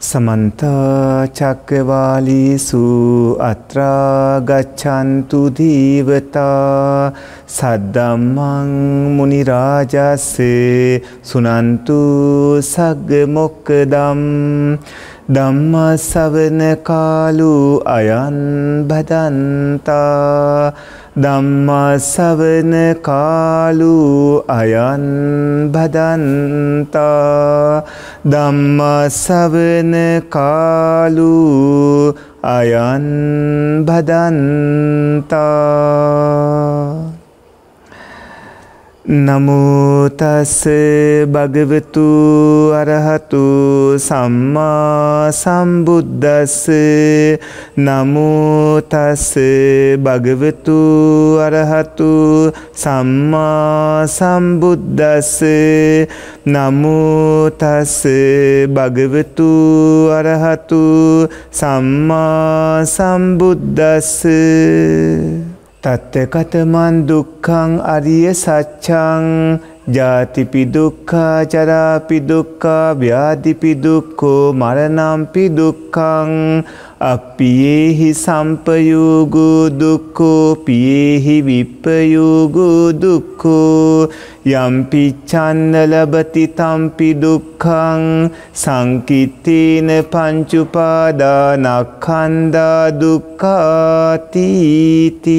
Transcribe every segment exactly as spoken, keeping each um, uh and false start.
समन्ता चक्रवालीसु अत्रा गच्छन्तु धीवता सद्धम्मं मुनिराजस्य सुनन्तु सग्गमोक्खदं ධම්මස්සවන කාලු අයං බදන්තා ධම්මස්සවන කාලු අයං බදන්තා ධම්මස්සවන කාලු අයං බදන්තා නමෝ තස් භගවතු අරහතු සම්මා සම්බුද්දස්ස නමෝ තස් භගවතු අරහතු සම්මා සම්බුද්දස්ස නමෝ තස් භගවතු අරහතු සම්මා සම්බුද්දස්ස තත්තකතමන් දුක්ඛං අරිය සත්‍යං ජාතිපි දුක්ඛා ජරාපි දුක්ඛා ව්‍යාධිපි දුක්ඛෝ මරණම්පි දුක්ඛං අප්පියේහි සම්පයෝගෝ දුක්ඛෝ පියේහි විප්පයෝගෝ දුක්ඛෝ යම්පි චන්න ලබති තම්පි දුක්ඛං සංකිත්තේන පංච උපාදානස්කන්ධා දුක්ඛාති.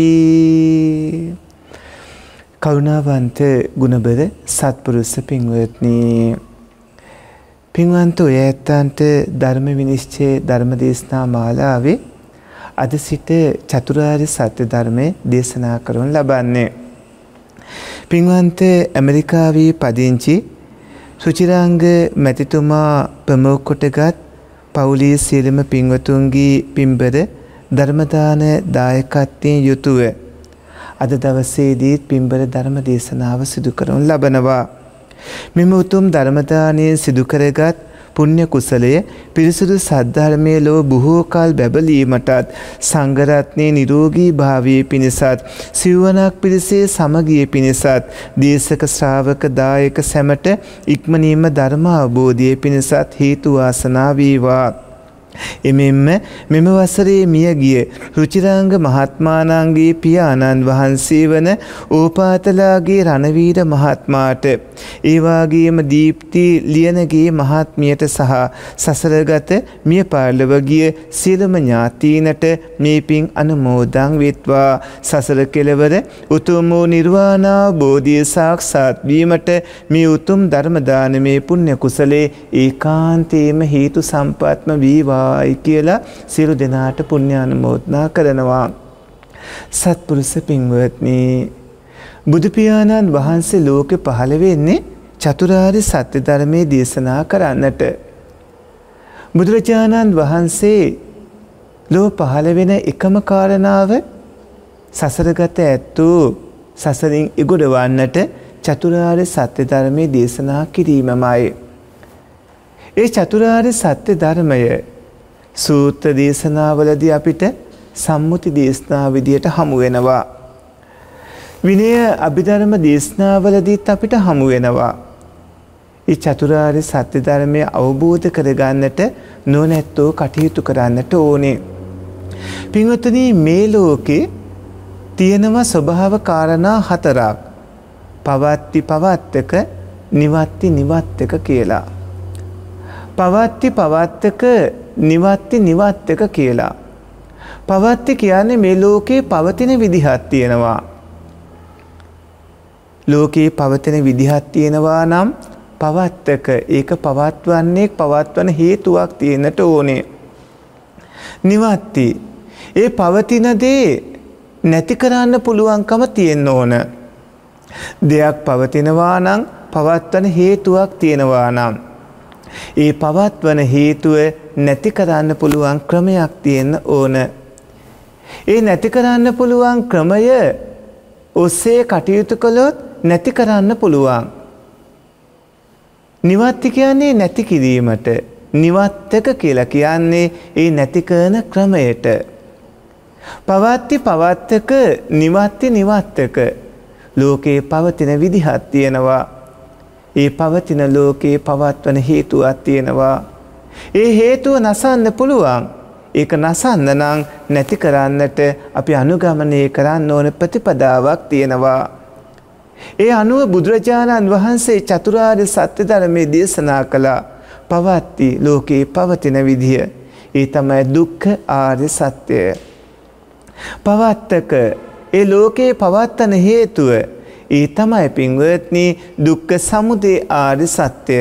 කරුණාවන්ත ගුණබර සත්පුරුෂ පින්වත්නි, පින්වන්ත ඔය ඇත්තන්ට ධර්ම විනිශ්චය ධර්ම දේශනා මාලාවේ අද සිට චතුරාර්ය සත්‍ය ධර්මයේ දේශනා කරනු ලබන්නේ. පින්වන්ත ඇමරිකාවේ පදිංචි සුචිරාංග මැතිතුමා ප්‍රමුඛ කොටගත් පවුලේ සියලුම පින්වතුන්ගේ පින්බර ධර්මදාන දායකත්වයෙන් යුතුව අද දවසේදී පින්බර ධර්ම දේශනාව සිදු කරනු ලබනවා. මෙම උතුම් ධර්ම දානයේ සිදු කරගත් පුණ්‍ය කුසලය පිරිසුදු සද්ධර්මයේ ලොව බොහෝ කල් බැබලීමටත් සංඝ රත්නයේ නිරෝගී භාවයේ පිණිසත් සිව්වනක් පිරිසේ සමගිය පිණිසත් දේශක ශ්‍රාවක දායක සැමට ඉක්මනින්ම ධර්ම අවබෝධයේ පිණිසත් හේතු වාසනා වේවා. එමෙන්ම මෙම වසරේ මිය ගිය රුචිරාංග මහත්මාණන්ගේ පියාණන් වහන්සේ වන ඕපාතලාගේ රණවීර මහත්මාට, ඒ වාගේම දීප්ති ලියනගේ මහත්මියට සහ සසරගත මිය පාරලොව ගිය සියලුම ඥාතීනට මේ පින් අනුමෝදන් වෙත්වා. සසර කෙලවර උතුම් වූ නිර්වාණ අවබෝධය සාක්ෂාත් වීමට මේ උතුම් ධර්ම දානමේ පුණ්‍ය කුසලේ ඒකාන්තේම හේතු සම්පත්ම වේවා කියලා සියලු දෙනාට පුණ්‍යානුමෝදනා කරනවා. සත්පුරුෂ පින්වත්නි, බුදු පියාණන් වහන්සේ ලෝකෙ පහළ වෙන්නේ චතුරාර්ය සත්‍ය ධර්මයේ දේශනා කරන්නට. බුදුරජාණන් වහන්සේ ලෝ පහළ වෙන එකම කාරණාව සසරගත ඇත්තෝ සසරින් ඉගොඩවන්නට චතුරාර්ය සත්‍ය ධර්මයේ දේශනා කිරීමමයි. ඒ චතුරාර්ය සත්‍ය ධර්මය සූත්‍ර දේශනාවලදී අපිට සම්මුති දේශනා විදියට හමු වෙනවා. විනය අභිධර්ම දේශනාවලදීත් අපිට හමු වෙනවා. ඒ චතුරාර්ය සත්‍ය ධර්මය අවබෝධ කරගන්නට නොනැත්තෝ කටයුතු කරන්නට ඕනේ. පින්වත්නි, මේ ලෝකේ තියෙනවා ස්වභාව කාරණා හතරක්. පවත්ති පවත්තක, නිවත්ති නිවත්තක කියලා. පවත්ති පවත්තක, නිවත්ති නිවත්තක කියලා. පවත්ති කියන්නේ මේ ලෝකේ පවතින විදිහක් තියෙනවා. ලෝකේ පවතින විදිහක් තියෙනවා නම් පවත්තක, ඒක පවත්වන්නේ පවත්වන හේතුවක් තියෙන්නට ඕනේ. නිවත්ති, ඒ පවතින දේ නැති කරන්න පුළුවන්කම තියෙන්න ඕන. දෙයක් පවතිනවා නම් පවත්වන හේතුවක් තියෙනවා නම් ඒ පවත්වන හේතුව නැති කරන්න පුළුවන් ක්‍රමයක් තියෙන්න ඕන. ඒ නැති කරන්න පුළුවන් ක්‍රමය ඔස්සේ කටයුතු කළොත් නැති කරන්න පුළුවන්. නිවත්ති කියන්නේ නැති කිරීමට, නිවත්තක කියලා කියන්නේ ඒ නැති කරන ක්‍රමයට. පවත්ති පවත්තක, නිවත්ති නිවත්තක. ලෝකේ පවතින විදිහක් තියෙනවා. ඒ පවතින ලෝකේ පවත්වන හේතුවක් තියෙනවා. ඒ හේතුව නසන්න පුළුවන්. ඒක නසන්න නම් නැති කරන්නට අපි අනුගමනය කරන්න ඕන ප්‍රතිපදාවක් තියෙනවා. ඒ අනුව බුදුරජාණන් වහන්සේ චතුරාර්ය සත්‍ය ධර්මයේ දේශනා කළා. පවත්ති ලෝකේ පවතින විදිය. ඒ තමයි දුක්ඛ ආර්ය සත්‍යය. පවත්තක ඒ ලෝකේ පවත්තන හේතුව ඒ තමයි පින්වත්නි දුක්ඛ සමුදය ආර්ය සත්‍යය.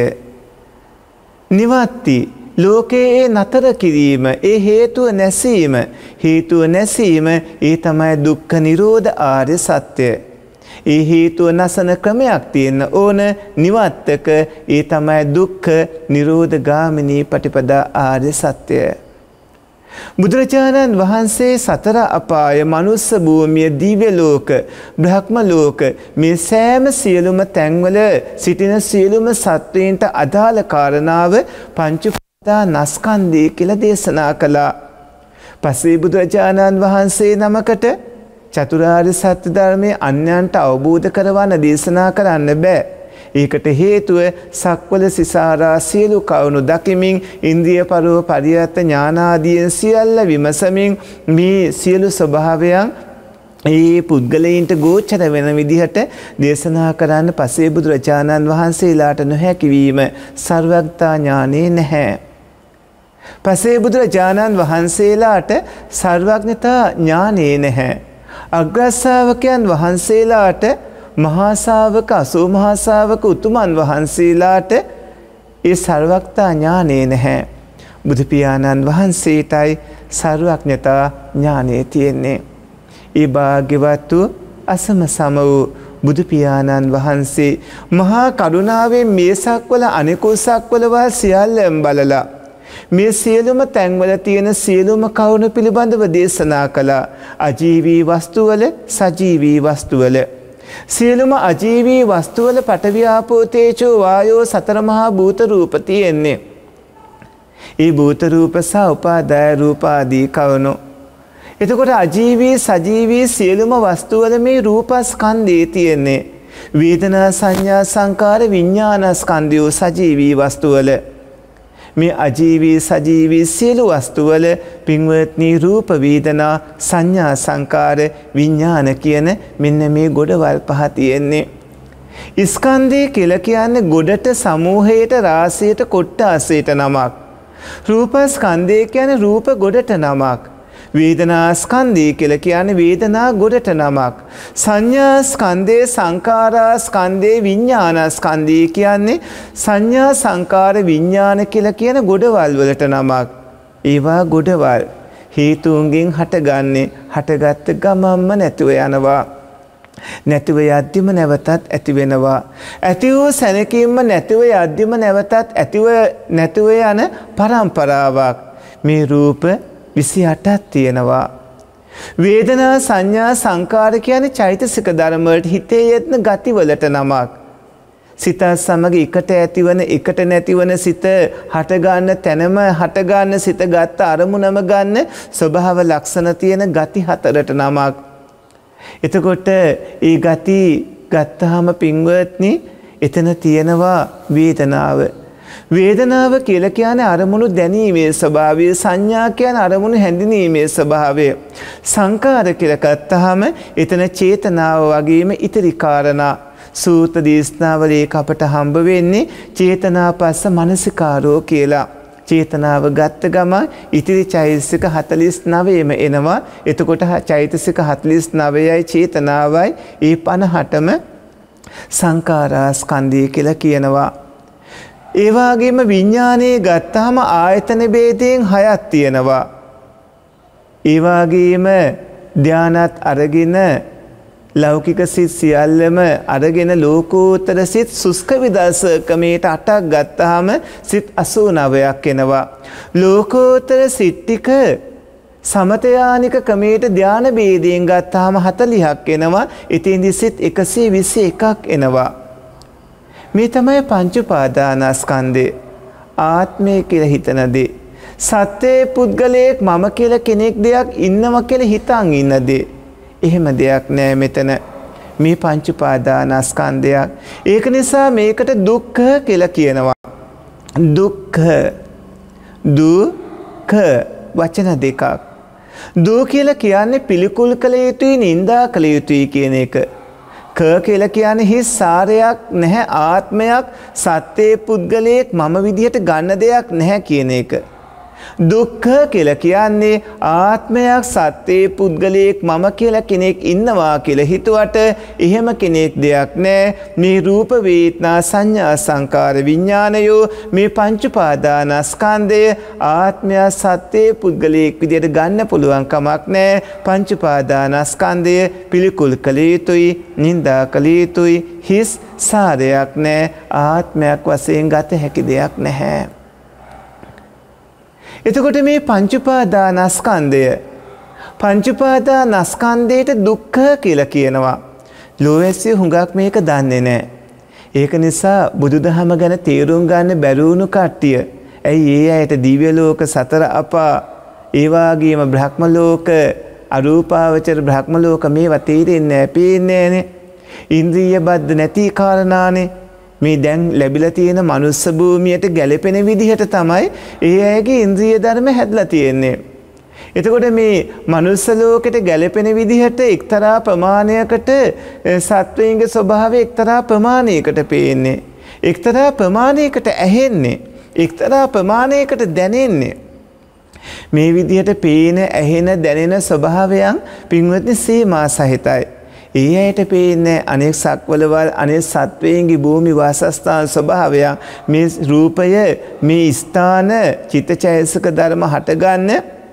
නිවත්ති ලෝකයේ නතර කිරීම ඒ හේතුව නැසීම හේතුව නැසීම ඒ තමයි දුක්ඛ නිරෝධ ආර්ය සත්‍යය. ඒ හේතුව නැසන ක්‍රමයක් තියෙන ඕන නිවත්තක ඒ තමයි දුක්ඛ නිරෝධ ගාමිනී පටිපදා ආර්ය සත්‍යය. බුදුරජාණන් වහන්සේ සතර අපාය මනුස්ස භූමිය දිව්‍ය ලෝක බ්‍රහ්ම ලෝක මේ සෑම සියලුම තැන්වල සිටින සියලුම සත්වයින්ට අදාළ කාරණාව පංච නස්කන්ධය කියලා දේශනා කළා. පස්සේ බුදුරජාණන් වහන්සේ නමකට චතුරාර්ය සත්‍ය ධර්මයේ අන්‍යයන්ට අවබෝධ කරවන්න දේශනා කරන්න බෑ. ඒකට හේතුව සක්වල සිසාරා සියලු කවුණු දකිමින් ඉන්ද්‍රිය පරව පරියත්ත ඥානාදියෙන් සියල්ල විමසමින් මේ සියලු ස්වභාවයන් ඒ පුද්ගලයින්ට ගෝචර වෙන විදිහට දේශනා කරන්න පස්සේ බුදුරජාණන් වහන්සේලාට නොහැකි වීම සර්වඥතා ඥානෙ නැහැ. පසේ බුදුරජාණන් වහන්සේලාට සර්වඥතා ඥානෙ නැහැ. අග්‍රශ්‍රාවකයන් වහන්සේලාට මහා ශාවක අසූ මහා ශාවක උතුමන් වහන්සේලාට ඒ සර්වඥතා ඥානෙ නැහැ. බුදු පියාණන් වහන්සේටයි සර්වඥතා ඥානෙ තියෙන්නේ. ඒ භාග්‍යවත් වූ අසම සම වූ බුදු පියාණන් වහන්සේ මහා කරුණාවෙන් මේ සක්වල අනිකුත් සක්වලවල් සියල්ලම බලලා මේ සියලුම තැන්වල තියෙන සියලුම කරුණු පිළිබඳව දේශනා කළා. අජීවී වස්තුවල සජීවී වස්තුවල සියලුම අජීවී වස්තුවල පඨවි ආපෝ තේජෝ වායෝ සතර මහා භූත රූප තියෙන්නේ. ඒ භූත රූප සහ උපාදාය රූප ආදී කවණු. එතකොට අජීවී සජීවී සියලුම වස්තුවල මේ රූපස්කන්ධය තියෙන්නේ. වේදනා සංඥා සංකාර විඥානස්කන්ධය සජීවී වස්තුවල. මේ අජීවී සජීවී සියලු වස්තුවල පින්වත්නි රූප වේදනා සංඥා සංකාර විඥාන කියන මෙන්න මේ ගොඩවල් පහ තියෙන්නේ. ස්කන්ධය කියලා කියන්නේ ගොඩට සමූහයට රාශියට කොට්ටාසයට නමක්. රූපස්කන්ධය කියන්නේ රූප ගොඩට නමක්. වේදනා ස්කන්ධය කියලා කියන්නේ වේදනා ගොඩට නමක්. සංඥා ස්කන්ධේ සංඛාරා ස්කන්ධේ විඥාන ස්කන්ධය කියන්නේ සංඥා සංකාර විඥාන කියලා කියන ගොඩවල් වලට නමක්. ඒවා ගොඩවල් හේතුන්ගෙන් හටගන්නේ හටගත්ත ගමම්ම නැතුව යනවා. නැතිව යද්දිම නැවතත් ඇති වෙනවා. ඇති වූ සැනකින්ම නැතිව යද්දිම නැවතත් ඇතිව නැතිව යන පරම්පරාවක්. මේ රූප විසි අටක් තියෙනවා. වේදනා සංඥා සංකාර කියන්නේ චෛතසික ධර්ම වලට හිතේ යෙදෙන ගතිවලට නමක්. සිත සමග එකට ඇතිවන එකට නැතිවන සිත හට ගන්න තැනම හට ගන්න සිත ගත්ත අරමුණම ගන්න ස්වභාව ලක්ෂණ තියෙන ගති හතරට නමක්. එතකොට ඒ ගති ගත්තාම පින්වත්නි එතන තියෙනවා වේදනාව. වේදනාව කියලා කියන්නේ අරමුණු දැනීමේ ස්වභාවය. සංඥා කියන්නේ අරමුණු හැඳිනීමේ ස්වභාවය. සංකාර කියලා ගත්තාම එතන චේතනාව වගේම ඉතිරි කාරණා සූත්‍ර දේශනාවල ඒක අපට හම්බ වෙන්නේ චේතනා පස්ස මනසිකාරෝ කියලා. චේතනාව ගත්ත ගම ඉතිරි චෛතසික හතළිස් නවයම එනවා. එතකොට චෛතසික හතළිස් නවයයි චේතනාවයි ඒ පනහටම සංඛාරා ස්කන්ධය කියලා කියනවා. ඒ වගේම විඥානයේ ගත්තාම ආයතන ભેදයෙන් හයක් තියෙනවා. ඒ වගේම ධානත් අරගෙන ලෞකික සිත් සියල්ලම අරගෙන ලෝකෝත්තර සිත් සුස්ක විදර්ශකමේට අටක් ගත්තාම සිත් අසූ නවයක් එනවා. ලෝකෝත්තර සිත් ටික සමතයානික ක්‍රමයට ධාන ભેදයෙන් ගත්තාම හතළිහක් එනවා. ඉතින්දි සිත් එකසිය විසි එකක් එනවා. මේ තමයි පංච උපාදානස්කන්ධය. ආත්මය කියලා හිතන දේ. සත්‍යයේ පුද්ගලයෙක් මම කියලා කෙනෙක් දෙයක් ඉන්නවා කියලා හිතන් ඉන්න දේ. එහෙම දෙයක් නෑ මෙතන. මේ පංච උපාදානස්කන්ධයක්. ඒක නිසා මේකට දුක්ඛ කියලා කියනවා. දුක්ඛ දුක වචන දෙකක්. දු කියලා කියන්නේ පිළිකුල් කළ යුතුයි නිඳා කළ යුතුයි කියන එක. ක කියලා කියන්නේ හිස් සාරයක් නැහැ ආත්මයක් සත්‍යයේ පුද්ගලයෙක් මම විදිහට ගන්න දෙයක් නැහැ කියන එක. දුක්ඛ කියලා කියන්නේ ආත්මයක් සත්‍යයේ පුද්ගලයෙක් මම කියලා කෙනෙක් ඉන්නවා කියලා හිතුවට එහෙම කෙනෙක් දෙයක් නැහැ. මේ රූප වේදනා සංඥා සංකාර විඥානයෝ මේ පංච උපාදානස්කන්ධය ආත්මය සත්‍යයේ පුද්ගලයෙක් විදිහට ගන්න පුළුවන් කමක් නැහැ. පංච උපාදානස්කන්ධය පිළිකුල් කළ යුතුයි නිඳා කළ යුතුයි හිස් සාරයක් නැහැ ආත්මයක් වශයෙන් ගත හැකි දෙයක් නැහැ. එතකොට මේ පංච උපාදානස්කන්ධය පංච උපාදානස්කන්ධයට දුක්ඛ කියලා කියනවා. ලෝවැසිය හුඟක් මේක දන්නේ නැහැ. ඒක නිසා බුදුදහම ගැන තේරුම් ගන්න බැරි වුණු කට්ටිය. ඇයි ඒ අයට දිව්‍ය ලෝක සතර අපා ඒ වගේම බ්‍රහ්ම ලෝක අරූපාවචර බ්‍රහ්ම ලෝක මේවා තේරෙන්නේ නැහැ, පේන්නේ නැහනේ. ඉන්ද්‍රිය බද්ධ නැති කාරණානේ. මේ දැන් ලැබිලා තියෙන මනුස්ස භූමියට ගැලපෙන විදිහට තමයි ඒ අයගේ ඉන්ද්‍රිය ධර්ම හැදලා තියෙන්නේ. එතකොට මේ මනුස්ස ලෝකෙට ගැලපෙන විදිහට එක්තරා ප්‍රමාණයකට සත්වයන්ගේ ස්වභාවය එක්තරා ප්‍රමාණයකට පේන්නේ. එක්තරා ප්‍රමාණයකට ඇහෙන්නේ. එක්තරා ප්‍රමාණයකට දැනෙන්නේ. මේ විදිහට පේන, ඇහෙන, දැනෙන ස්වභාවයන් පින්වත්නි සීමා සහිතයි. ඒ අයට පේන්නේ අනෙක් සක්වලවල් අනෙක් සත්වයන්ගේ භූමි වාසස්ථාන ස්වභාවය මේ රූපය මේ ස්ථාන චිත්තචෛතසික ධර්ම හටගන්න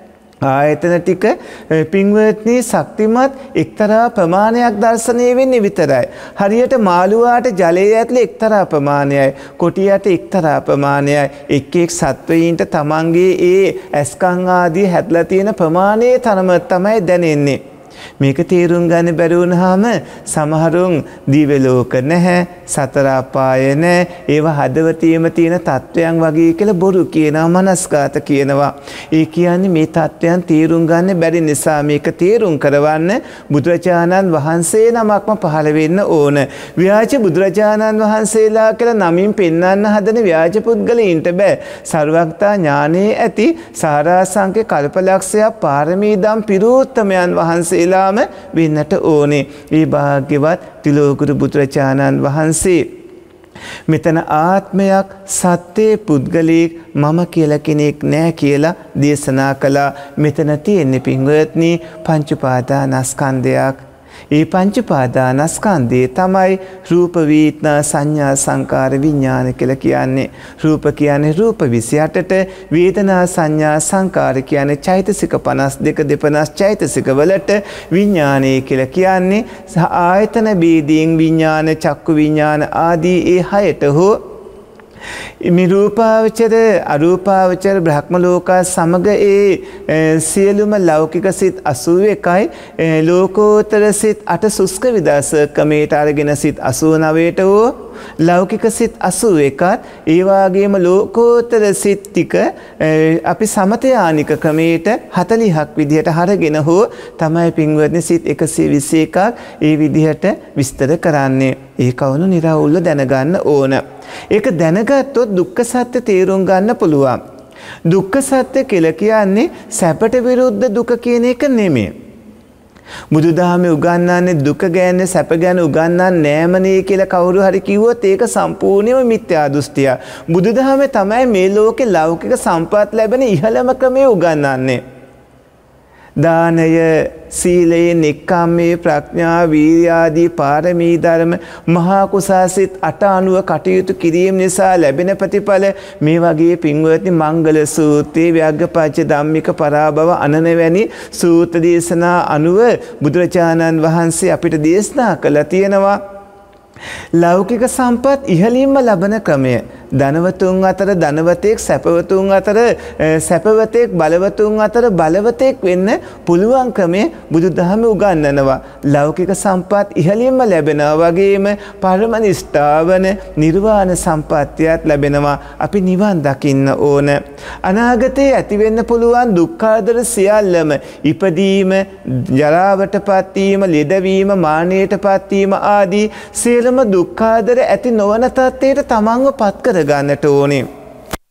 ආයතන ටික පින්වත්නි ශක්තිමත් එක්තරා ප්‍රමාණයක් දැర్శණය වෙන්නේ විතරයි. හරියට මාළුවාට ජලයේ ඇතුලේ එක්තරා ප්‍රමාණයයි කොටියට එක්තරා ප්‍රමාණයයි එක් එක් සත්වයින්ට තමන්ගේ ඒ ඇස්කම් ආදී හැදලා තියෙන ප්‍රමාණයේ තරම තමයි දැනෙන්නේ. මේක තේරුම් ගන්න බැරි වුණාම සමහරුන් දිව්‍ය ලෝක නැහැ, සතර අපාය නැහැ, ඒවා හදවතේම තියෙන තත්වයන් වගේ කියලා බොරු කියනවා, මනස්කාත කියනවා. ඒ කියන්නේ මේ තත්වයන් තේරුම් ගන්න බැරි නිසා මේක තේරුම් කරවන්න බුදුරජාණන් වහන්සේ නමක්ම පහළ වෙන්න ඕන. ව්‍යාජ බුදුරජාණන් වහන්සේලා කියලා නමින් පෙන්වන්න හදන ව්‍යාජ පුද්ගලයින්ට බෑ. සර්වඥතා ඥානයේ ඇති සාරාංශක කල්පලක්ෂයක් පාරමී දම් පිරූත්තමයන් වහන්සේලා වෙන්නට ඕනේ. ඒ භාග්‍යවත් තිලෝකුරු බුදුරජාණන් වහන්සේ මෙතන ආත්මයක් සත්‍යයේ පුද්ගලයෙක් මම කියලා කෙනෙක් නැහැ කියලා දේශනා කළා. මෙතන තියෙන්නේ පින්වත්නි පංච උපාදානස්කන්ධයක්. ඒ පංච උපාදානස්කන්ධය තමයි රූප වේදනා සංඥා සංකාර විඥාන කියලා කියන්නේ. රූප කියන්නේ රූප විසිඅටට, වේදනා සංඥා සංකාර කියන්නේ චෛතසික පනස් දෙක දෙපනස් චෛතසික වලට, විඥානය කියලා කියන්නේ ආයතන බේදීන් විඥාන චක්කු විඥාන ආදී ඒ හයට හෝ මේ රූපාවචර අරූපාවචර බ්‍රහ්ම ලෝකා සමග ඒ සියලුම ලෞකික සිත් අසූ එකයි ලෝකෝත්තර සිත් අට සුස්ක විදාස ක්‍රමයට අරගෙන සිත් අසූ නවයට හෝ ලෞකික සිත් අසූ එකත් ඒ වගේම ලෝකෝත්තර සිත් ටික අපි සමතයානික ක්‍රමයට හතළිහක් විදිහට අරගෙන හෝ තමයි පින්වත්නි සිත් එකසිය විස්ස එකක් ඒ විදිහට විස්තර කරන්නේ. ඒ කවුණු නිරවුල්ව දැනගන්න ඕන. ඒක දැනගත්තොත් දුක්ඛ සත්‍ය තේරුම් ගන්න පුළුවන්. දුක්ඛ සත්‍ය කියලා කියන්නේ සැපට විරුද්ධ දුක කියන එක නෙමෙයි. බුදුදහමේ උගන්වන්නේ දුක ගැන සැප ගැන උගන්වන්නේ නෑමනේ කියලා කවුරු හරි කිව්වොත් ඒක සම්පූර්ණයෙන්ම මිත්‍යා දෘෂ්ටිය. බුදුදහමේ තමයි මේ ලෝකේ ලෞකික සම්පත් ලැබෙන ඉහළම ක්‍රමය උගන්වන්නේ. දානය, සීලය, නෙක්ඛම්මයේ, ප්‍රඥා, වීර්ය ආදී පාරමී ධර්ම මහා කුසාසිත අට අනුව කටයුතු කිරීම නිසා ලැබෙන ප්‍රතිඵල මේ වගේ පින්වත්නි මංගල සූත්‍රයේ ව්‍යග්ගපච්ච ධම්මික පරාභව අනන වැනි සූත්‍ර දේශනා අනුව බුදුරජාණන් වහන්සේ අපිට දේශනා කළා තියෙනවා. ලෞකික සම්පත් ඉහළින්ම ලබන ක්‍රමය ධනවතුන් අතර ධනවතෙක්, සැපවතුන් අතර සැපවතෙක්, බලවතුන් අතර බලවතෙක් වෙන්න පුළුවන් ක්‍රමය බුදුදහමේ උගන්වනවා. ලෞකික සම්පත් ඉහළින්ම ලැබෙනවා වගේම පරම නිෂ්ඨාවන නිර්වාණ සම්පත්තියත් ලැබෙනවා. අපි නිවන් දකින්න ඕන. අනාගතයේ ඇති වෙන්න පුළුවන් දුක්ඛාදර සියල්ලම ඉපදීම, ජරාවටපත් වීම, ලෙඩවීම, මානයටපත් වීම ආදී සියලුම දුක්ඛාදර ඇති නොවන තත්ත්වයට තමන්ව පත් කර ගන්නට ඕනේ.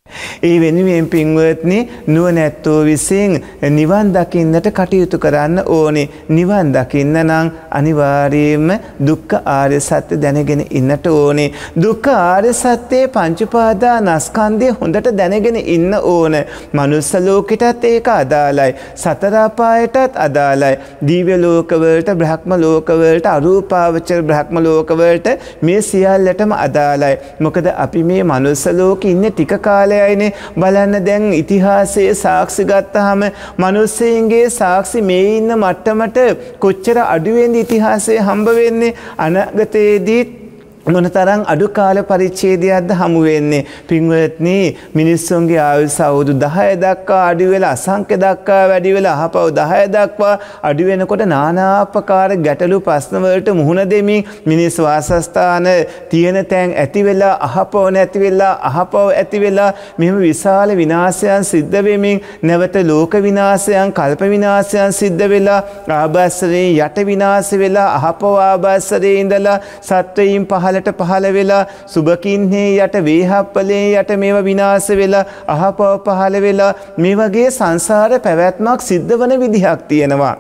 ඒ වෙනුවෙන් පින්වත්නි නුවණැත්තෝ විසින් නිවන් දකින්නට කටයුතු කරන්න ඕනේ. නිවන් දකින්න නම් අනිවාර්යයෙන්ම දුක්ඛ ආර්ය සත්‍ය දැනගෙන ඉන්නට ඕනේ. දුක්ඛ ආර්ය සත්‍යයේ පංච උපාදානස්කන්ධය හොඳට දැනගෙන ඉන්න ඕන. මනුස්ස ලෝකෙටත් ඒක අදාළයි. සතර අපායටත් අදාළයි. දිව්‍ය ලෝකවලට, බ්‍රහ්ම ලෝකවලට, අරූපාවචර බ්‍රහ්ම ලෝකවලට මේ සියල්ලටම අදාළයි. මොකද අපි මේ මනුස්ස ලෝකෙ ඉන්නේ ටික කාලයයිනේ. බලන්න දැන් ඉතිහාසයේ සාක්ෂි ගත්තාම මිනිස්සුන්ගේ සාක්ෂි මේ ඉන්න මට්ටමට කොච්චර අඩු වෙන්නේ ඉතිහාසයේ හම්බ වෙන්නේ. අනාගතයේදී මොනතරම් අඩු කාල පරිච්ඡේදයක්ද හමු වෙන්නේ. පින්වත්නි මිනිස්සුන්ගේ ආයුෂ අවුරුදු දහය දක්වා අඩු වෙලා අසංඛ්‍ය දක්වා වැඩි වෙලා අහපව දහය දක්වා අඩු වෙනකොට নানা ආකාර ගැටලු ප්‍රශ්න වලට මුහුණ දෙමින් මිනිස් වාසස්ථාන තියෙන තැන් ඇති වෙලා අහපව නැති වෙලා අහපව ඇති වෙලා මෙහෙම විශාල විනාශයන් සිද්ධ වෙමින් නැවත ලෝක විනාශයන් කල්ප විනාශයන් සිද්ධ වෙලා ආභාසරේ යට විනාශ වෙලා අහපව ආභාසරේ ඉඳලා සත්වයින් පහළ පහළ වෙලා සුබකින්හේ යට වේහප්පලේ යට මේව විනාශ වෙලා අහපව පහළ වෙලා මේ වගේ සංසාර පැවැත්මක් සිද්ධ වන විදිහක් තියෙනවා.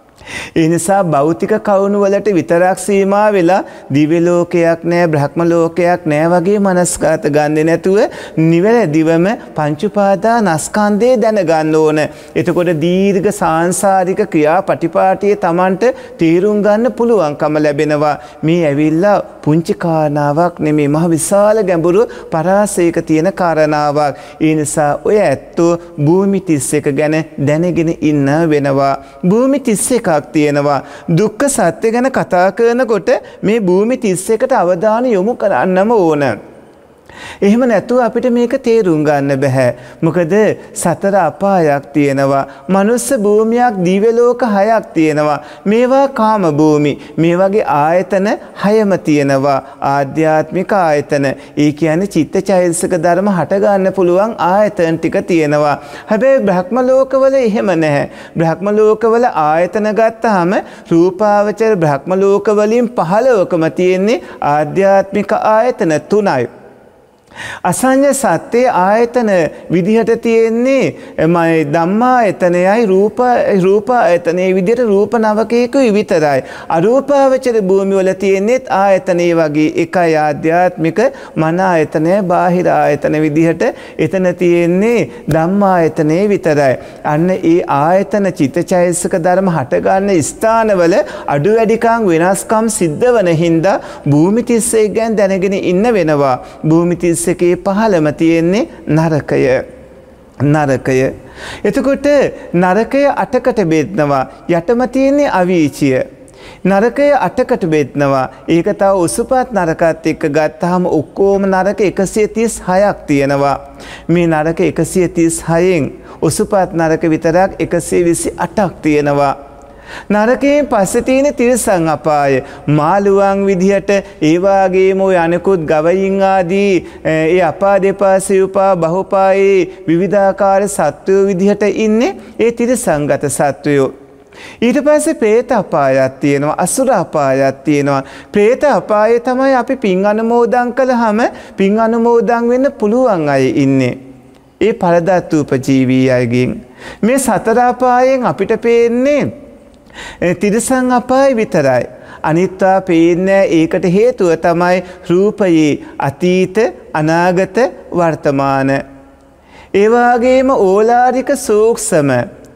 ඒ නිසා භෞතික කවුණු වලට විතරක් සීමා වෙලා දිව්‍ය ලෝකයක් නැහැ, බ්‍රහ්ම ලෝකයක් නැහැ වගේ මනස්ගත ගන්නේ නැතුව නිවැරදිවම පංච උපාදානස්කන්ධය දැනගන්න ඕන. එතකොට දීර්ඝ සාංශාරික ක්‍රියාපටිපාටියේ Tamanට තීරුම් ගන්න පුළුවන්කම ලැබෙනවා. මේ ඇවිල්ලා පුංචි කාරණාවක් නෙමෙයි, මහ විශාල ගැඹුරු පරාසයක තියෙන කාරණාවක්. ඒ නිසා ඔය ඇත්තෝ භූමි තිස් එක ගැන දැනගෙන ඉන්න වෙනවා. භූමි තිස් එකක් තියෙනවා. දුක්ඛ සත්‍ය ගැන කතා කරනකොට මේ භූමි තිස් එකට අවධානය යොමු කරන්නම ඕන. එහෙම නැතුව අපිට මේක තේරුම් ගන්න බෑ. මොකද සතර අපායක් තියෙනවා. මනුස්ස භූමියක්, දිව්‍ය ලෝක හයක් තියෙනවා. මේවා කාම භූමි. මේ වගේ ආයතන හයම තියෙනවා. ආධ්‍යාත්මික ආයතන. ඒ කියන්නේ චිත්තචෛතසික ධර්ම හට ගන්න පුළුවන් ආයතන ටික තියෙනවා. හැබැයි බ්‍රහ්ම ලෝකවල එහෙම නැහැ. බ්‍රහ්ම ලෝකවල ආයතන ගත්තාම රූපාවචර බ්‍රහ්ම ලෝක වලින් පහළවකම තියෙන්නේ ආධ්‍යාත්මික ආයතන තුනයි. අසංඥ සත්‍යයේ ආයතන විදිහට තියෙන්නේ මයි ධම්මායතනයයි රූප රූපායතනයේ විදිහට රූප නවකයකුයි විතරයි. අරූපාවචර භූමිය වල තියෙන්නේ ආයතනයේ වගේ එකයි ආධ්‍යාත්මික මන ආයතනය බාහිර ආයතන විදිහට එතන තියෙන්නේ ධම්මායතනයේ විතරයි. අන්න ඒ ආයතන චිත්තචෛතසික ධර්ම හටගන්න ස්ථානවල අඩු වැඩිකම් වෙනස්කම් සිද්ධ වන හින්දා භූමි තිස් එක ගැන දැනගෙන ඉන්න වෙනවා. භූමි තිස් එකේ පහළම තියෙන්නේ නරකය. නරකය. එතකොට නරකය අටකට බෙදනවා. යටම තියෙන්නේ අවීචිය. නරකය අටකට බෙදනවා. ඒක තව උසුපත් නරකත් එක්ක ගත්තාම ඔක්කොම නරක එකසිය තිස් හයක් තියෙනවා. මේ නරක එකසිය තිස් හයෙන් උසුපත් නරක විතරක් එකසිය විසි අටක් තියෙනවා. නරකයෙන් පස්සේ තියෙන තිරිසන් අපාය. මාළුවන් විදිහට ඒ වගේම ඔය අනිකුත් ගවයින් ආදී ඒ අපා දෙපා සිව්පා බහුපායේ විවිධාකාර සත්වයෝ විදිහට ඉන්නේ ඒ තිරිසන්ගත සත්වයෝ. ඊට පස්සේ പ്രേත අපායක් තියෙනවා, අසුර අපායක් තියෙනවා. പ്രേත අපායේ තමයි අපි පින් අනුමෝදන් කළාම පින් අනුමෝදන් වෙන්න පුළුවන් අය ඉන්නේ. ඒ පරදත් උපජීවී අයගෙන්. මේ සතර අපායෙන් අපිට පේන්නේ තිරිසන් අපාය විතරයි. අනිත්වා පේන්නේ. ඒකට හේතුව තමයි රූපයේ අතීත, අනාගත, වර්තමාන. ඒ වගේම ඕලාරික සූක්ෂම,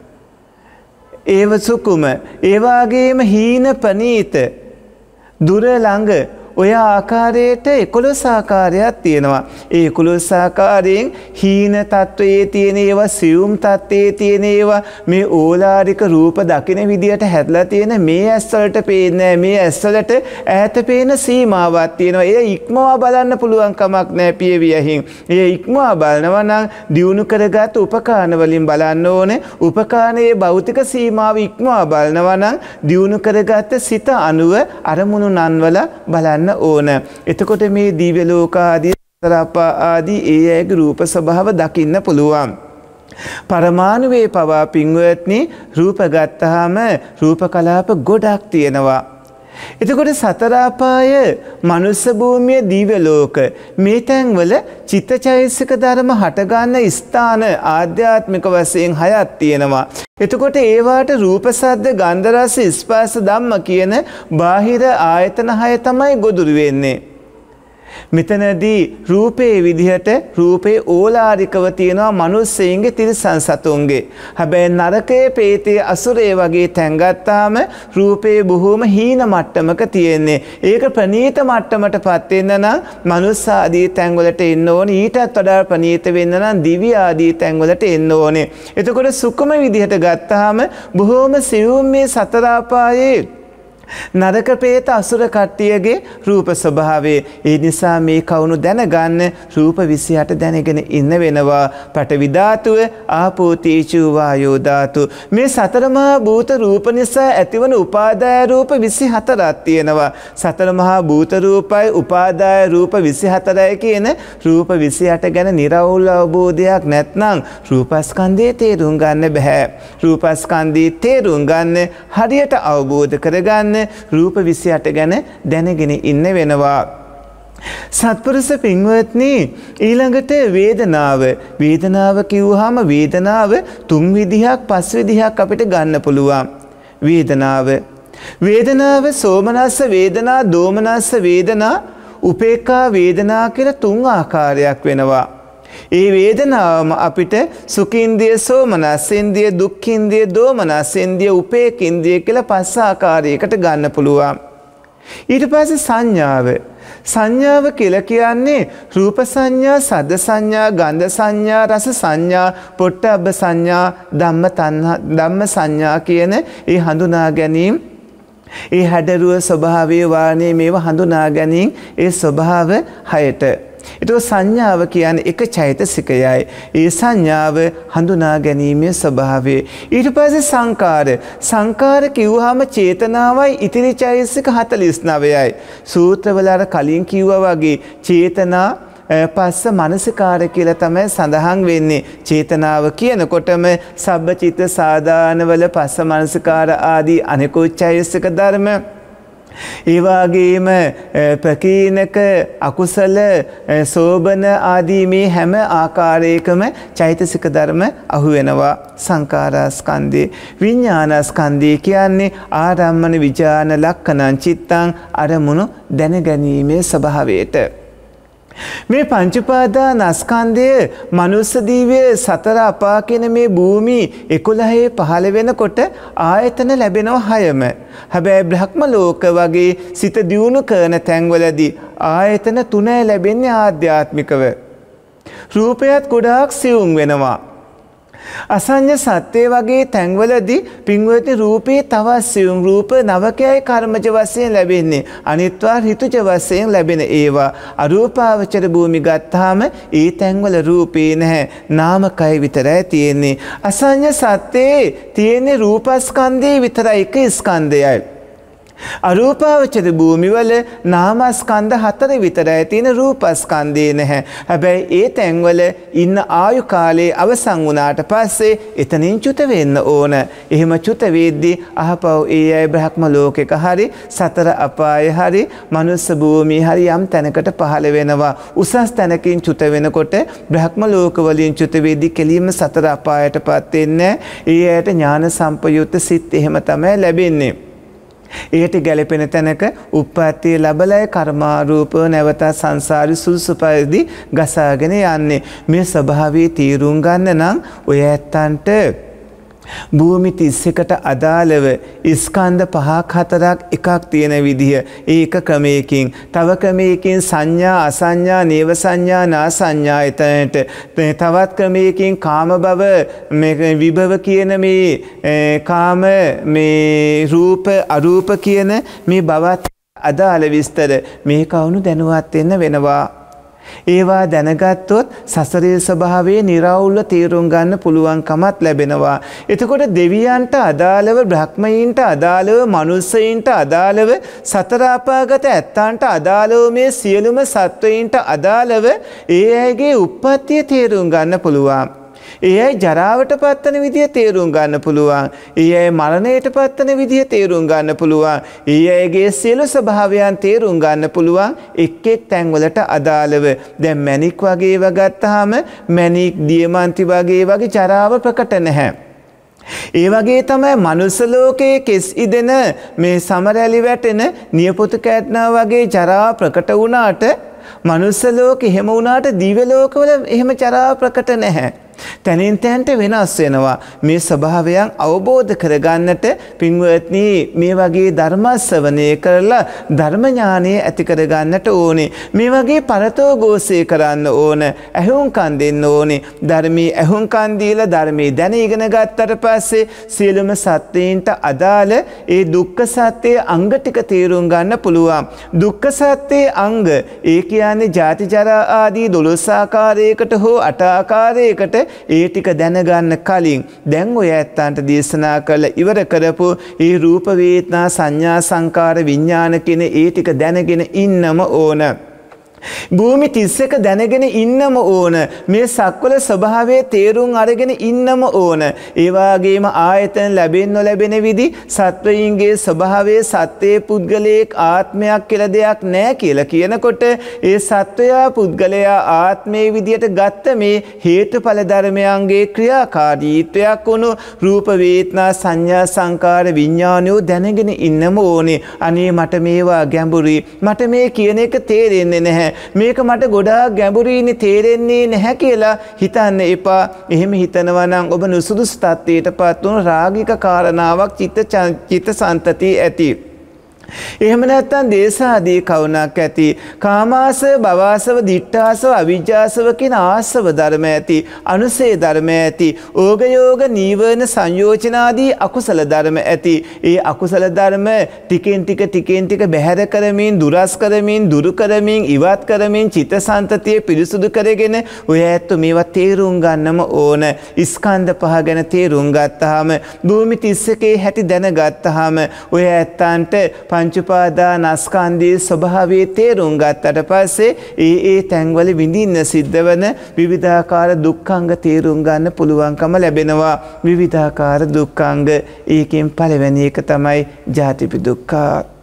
ඒව සුකුම, ඒ වගේම හීන පනීත, දුර ළඟ ඔය ආකාරයට එකොළොස් ආකාරයක් තියෙනවා. ඒ එකොළොස් ආකාරයෙන් හීන තත්වයේ තියෙන ඒවා, සියුම් තත්වයේ තියෙන ඒවා, මේ ඕලාරික රූප දකින විදියට හැදලා තියෙන මේ ඇස් වලට පේන්නේ මේ ඇස් වලට ඈත පේන සීමාවක් තියෙනවා. ඒ ඉක්මවා බලන්න පුළුවන් කමක් නැහැ පියවියහින්. ඒ ඉක්මවා බලනවා නම් දියුණු කරගත් උපකාන වලින් බලන්න ඕනේ. උපකානයේ භෞතික සීමාව ඉක්මවා බලනවා නම් දියුණු කරගත් සිත අනුව අරමුණු නන්වල බලන්න ඕන. එතකොට මේ දිව්‍ය ලෝක ආදී සතර අපා ආදී ඒ අයගේ රූප ස්වභාව දකින්න පුළුවන්. පරමාණුවේ පවා පින්වත්නි රූප ගත්තාම රූප කලාප ගොඩක් තියෙනවා. එතකොට සතර අපාය, මනුස්ස භූමිය, දිව්‍ය ලෝක මේ තැන්වල චිත්තචෛතසික ධර්ම හටගන්න ස්ථාන ආධ්‍යාත්මික වශයෙන් හයක් තියෙනවා. එතකොට ඒවාට රූප, ශබ්ද, ගන්ධ, රස, ස්පර්ශ, ධම්ම කියන බාහිර ආයතන හය තමයි ගොදුරු වෙන්නේ. මෙතනදී රූපේ විදිහට රූපේ ඕලාරිකව තියෙනවා මනුස්සයින්ගේ, තිරිසන් සතුන්ගේ. හැබැයි නරකයේ, ප්‍රේතයේ, අසුරේ වගේ තැන් ගත්තාම රූපේ බොහෝම හීන මට්ටමක තියෙන්නේ. ඒක ප්‍රනීත මට්ටමටපත් වෙන්න නම් මනුස්ස ආදී තැන් වලට එන්න ඕනේ. ඊටත් වඩා ප්‍රනීත වෙන්න නම් දිව්‍ය ආදී තැන් වලට එන්න ඕනේ. එතකොට සුකුම විදිහට ගත්තාම බොහෝම සියුම් මේ සතර අපායේ නරක, ප්‍රේත, අසුර කට්ටියගේ රූප ස්වභාවය. ඒ නිසා මේ කවුණු දැනගන්න රූප විසිහට දැනගෙන ඉන්න වෙනවා. පඨවි ධාතුව, ආපෝ, තේජෝ, වායෝ ධාතු. මේ සතර මහා භූත රූප නිසා ඇතිවන උපාදාය රූප විසිහතරක් තියෙනවා. සතර මහා භූත රූපයි උපාදාය රූප විසිහතරයි කියන රූප විසිහට ගැන නිර්වෘල් අවබෝධයක් නැත්නම් රූපස්කන්ධයේ තේරුම් ගන්න බෑ. රූපස්කන්ධයේ තේරුම් ගන්න, හරියට අවබෝධ කරගන්න රූප විසිහට ගැන දැනගෙන ඉන්න වෙනවා. සත්පුරුෂ පින්වත්නි, ඊළඟට වේදනාව. වේදනාව කිව්වහම වේදනාව තුන් විදිහක්, පස් විදිහක් අපිට ගන්න පුළුවන්. වේදනාව වේදනාව සෝමනස්ස වේදනා, දෝමනස්ස වේදනා, උපේක්ඛා වේදනා කියලා තුන් ආකාරයක් වෙනවා. ඒ වේදනාවම අපිට සුඛින්ද්‍රිය, සෝමනස්සින්ද්‍රිය, දුක්ඛින්ද්‍රිය, දෝමනස්සින්ද්‍රිය, උපේක්ඛින්ද්‍රිය කියලා පස් ආකාරයකට ගන්න පුළුවන්. ඊට පස්සේ සංඥාව. සංඥාව කියලා කියන්නේ රූප සංඥා, සද්ද සංඥා, ගන්ධ සංඥා, රස සංඥා, පොට්ටබ්බ සංඥා, ධම්ම තණ්හා, ධම්ම සංඥා කියන ඒ හඳුනා ගැනීම, ඒ හැඩරුව ස්වභාවයේ වාණේ මේවා හඳුනා ගැනීම, ඒ ස්වභාව හයට. ඒක සංඥාව කියන්නේ එක චෛතසිකයයි. ඒ සංඥාව හඳුනා ගැනීමේ ස්වභාවය. ඊට පස්සේ සංකාර. සංකාර කිව්වහම චේතනාවයි ඉතිරි චෛතසික හතළිස් නවයයි. සූත්‍රවල අර කලින් කිව්වා වගේ චේතනා පස්ස මනසිකාර කියලා තමයි සඳහන් වෙන්නේ. චේතනාව කියනකොටම සබ්බචිත්ත සාදානවල පස්ස මනසිකාර ආදී අනිකුත් චෛතසික ධර්ම, ඒ වගේම ප්‍රකීනක, අකුසල, සෝබන ආදී මේ හැම ආකාරයකම චෛතසික ධර්ම අහු වෙනවා සංකාරස්කන්ධේ. විඥානස්කන්ධය කියන්නේ ආරම්මන විඥාන ලක්ඛණං චිත්තං, අරමුණු දැනගැනීමේ ස්වභාවයට. මේ පංච උපාදානස්කන්ධය මනුස්ස දිව්‍ය සතර අපා කියන මේ භූමි එකොළහේ පහළ වෙනකොට ආයතන ලැබෙනවා හයම. හැබැයි බ්‍රහ්ම ලෝක වගේ සිත දියුණු කරන තැන්වලදී ආයතන තුනයි ලැබෙන්නේ ආධ්‍යාත්මිකව. රූපයත් ගොඩාක් සියුම් වෙනවා. අසඤ්ඤ සත්‍ය වගේ තැන්වලදී පින්වත්නි රූපේ තවත් සියුම්, රූප නවකයයි කර්මජ වශයෙන් ලැබෙන්නේ. අනිත්වා ඍතුජ වශයෙන් ලැබෙන ඒවා. අරූපාවචර භූමි ගත්තාම ඒ තැන්වල රූපේ නැහැ, නාමකය විතරයි තියෙන්නේ. අසඤ්ඤ සත්‍යේ තියෙන්නේ රූපස්කන්ධේ විතරයි, එක ස්කන්ධයයි. අරූපාවචර භූමිවල නාමස්කන්ධ හතර විතරයි තියෙන, රූපස්කන්ධේ නැහැ. හැබැයි ඒ තැන්වල ඉන්න ආයු කාලේ අවසන් වුණාට පස්සේ එතනින් චුත වෙන්න ඕන. එහෙම චුත වෙද්දී අහපව් ඒ අය බ්‍රහ්ම ලෝකෙක හරි, සතර අපායේ හරි, මනුස්ස භූමියේ හරි යම් තැනකට පහළ වෙනවා. උසස් තැනකින් චුත වෙනකොට බ්‍රහ්ම ලෝක වලින් චුත වෙද්දී කෙලින්ම සතර අපායටපත් වෙන්නේ. ඒ අයට ඥාන සම්පයුක්ත සිත් එහෙම තමයි ලැබෙන්නේ. ඒට ගැලපෙන තැනක උප්පත්තිය ලැබලයි කර්මාරූප නැවත සංසාරි සුදුසු පරිදි ගසාගෙන යන්නේ. මේ ස්වභාවයේ තීරුම් ගන්න නම් ඔය ඇත්තන්ට භූමි තිස් එකට අදාළව ස්කන්ධ පහක් හතරක් එකක් තියෙන විදිහ, ඒක ක්‍රමයකින් තව ක්‍රමයකින් සංඥා, අසංඥා, නේව සංඥා, නා සංඥා, එතනට තවත් ක්‍රමයකින් කාම භව, මේ විභව කියන මේ කාම, මේ රූප, අරූප කියන මේ භවත් අදාළ විස්තර මේ කවුණු දැනුවත් වෙන්න වෙනවා. ඒවා දැනගත්තොත් සසරේ ස්වභාවයේ නිර්වෘල්ව තීරුම් ගන්න පුළුවන්කමත් ලැබෙනවා. එතකොට දෙවියන්ට අදාළව, බ්‍රහ්මයන්ට අදාළව, මනුස්සයන්ට අදාළව, සතර අපාගත ඇත්තන්ට අදාළව, මේ සියලුම සත්වයන්ට අදාළව ඒ අයගේ උප්පත්තිය තීරුම් ගන්න පුළුවන්. ඒ අය ජරාවට පත්වන විදිය තේරුම් ගන්න පුළුවන්. ඒ අය මරණයට පත්වන විදිය තේරුම් ගන්න පුළුවන්. ඒ අයගේ සියලු ස්වභාවයන් තේරුම් ගන්න පුළුවන් එක් එක් තැන්වලට අදාළව. දැන් මැණික් වගේ ඒවා ගත්තාම මැණික් දියමන්ති වගේ වගේ ජරාව ප්‍රකට නැහැ. ඒ වගේ තමයි මනුස්ස ලෝකයේ කෙස් ඉදෙන මේ සමරැලි වැටෙන නියපොතු කැටනා වගේ ජරාව ප්‍රකට වුණාට මනුස්ස ලෝකෙ එහෙම වුණාට දිව්‍ය ලෝකවල එහෙම ජරාව ප්‍රකට නැහැ. තැනින් තැනට වෙනස් වෙනවා. මේ ස්වභාවයන් අවබෝධ කරගන්නට පින්වත්නි මේ වගේ ධර්ම ශ්‍රවණය කරලා ධර්ම ඥානය ඇති කරගන්නට ඕනේ. මේ වගේ පරතෝ ഘോഷය කරන්න ඕන. ඇහුම්කන් දෙන්න ඕනේ. ධර්මයේ ඇහුම්කන් දීලා ධර්මයේ දැන ඉගෙන ගත්තට පස්සේ සියලුම සත්‍යයන්ට අදාළ ඒ දුක්ඛ සත්‍යයේ අංග ටික තේරුම් ගන්න පුළුවන්. දුක්ඛ සත්‍යයේ අංග ඒ කියන්නේ ජාති ජරා ආදී දොළොස් ආකාරයකට හෝ අට ආකාරයකට ඒ ටික දැනගන්න කලින් දැන් ඔය ඇත්තන්ට දේශනා කළ ඉවර කරපු ඒ රූප වේදනා සංඥා සංකාර විඥාන කියන ඒ ටික දැනගෙන ඉන්නම ඕන. භූමි තිස් එක දැනගෙන ඉන්නම ඕන. මේ සක්වල ස්වභාවයේ තේරුම් අරගෙන ඉන්නම ඕන. ඒ වගේම ආයතන ලැබෙන්න නොලැබෙන විදි සත්වයින්ගේ ස්වභාවයේ සත්‍යයේ පුද්ගලයෙක් ආත්මයක් කියලා දෙයක් නැහැ කියලා කියනකොට ඒ සත්වයා පුද්ගලයා ආත්මයේ විදියට ගත්ත මේ හේතුඵල ධර්මයන්ගේ ක්‍රියාකාරීත්වයක් වුණු රූප වේදනා සංඥා සංකාර විඥානෝ දැනගෙන ඉන්නම ඕනේ. අනේ මට මේවා ගැඹුරුයි. මට මේ කියන එක තේරෙන්නේ නැහැ. මේක මට ගොඩාක් ගැඹුරින් තේරෙන්නේ නැහැ කියලා හිතන්න එපා. එහෙම හිතනවා නම් ඔබ නුසුදුසු තත්ත්වයටපත් වුණු රාගික කාරණාවක් චිත්ත චිත්ත සන්තතිය ඇති. එහෙම නැත්නම් දේශාදී කවුණක් ඇති. කාමාසව භවසව දිඨාසව අවිජ්ජාසව කියන ආසව ධර්ම ඇති. අනුසේ ධර්ම ඇති. ඕග යෝග නීවරණ සංයෝජනාදී අකුසල ධර්ම ඇති. ඒ අකුසල ධර්ම ටිකෙන් ටික ටිකෙන් ටික බැහැර කරමින් දුරස් කරමින් දුරු කරමින් ඉවත් කරමින් චිත්තසංතතිය පිරිසුදු කරගෙන ඔය ඇත්ත මේවා තේරුම් ගන්නම ඕන. ස්කන්ධ පහ ගැන තේරුම් ගත්තාම භූමි තිස් එකේ හැටි දැනගත්තාම ඔය ඇත්තන්ට පංච උපාදානස්කන්ධයේ ස්වභාවය තේරුම් ගත්තට පස්සේ ඒ ඒ තැන්වල විඳින්න සිද්ධ වෙන විවිධාකාර දුක්ඛංග තේරුම් ගන්න පුළුවන්කම ලැබෙනවා. විවිධාකාර දුක්ඛංග ඒකෙන් පළවෙනි එක තමයි ජාතිපි දුක්ඛ.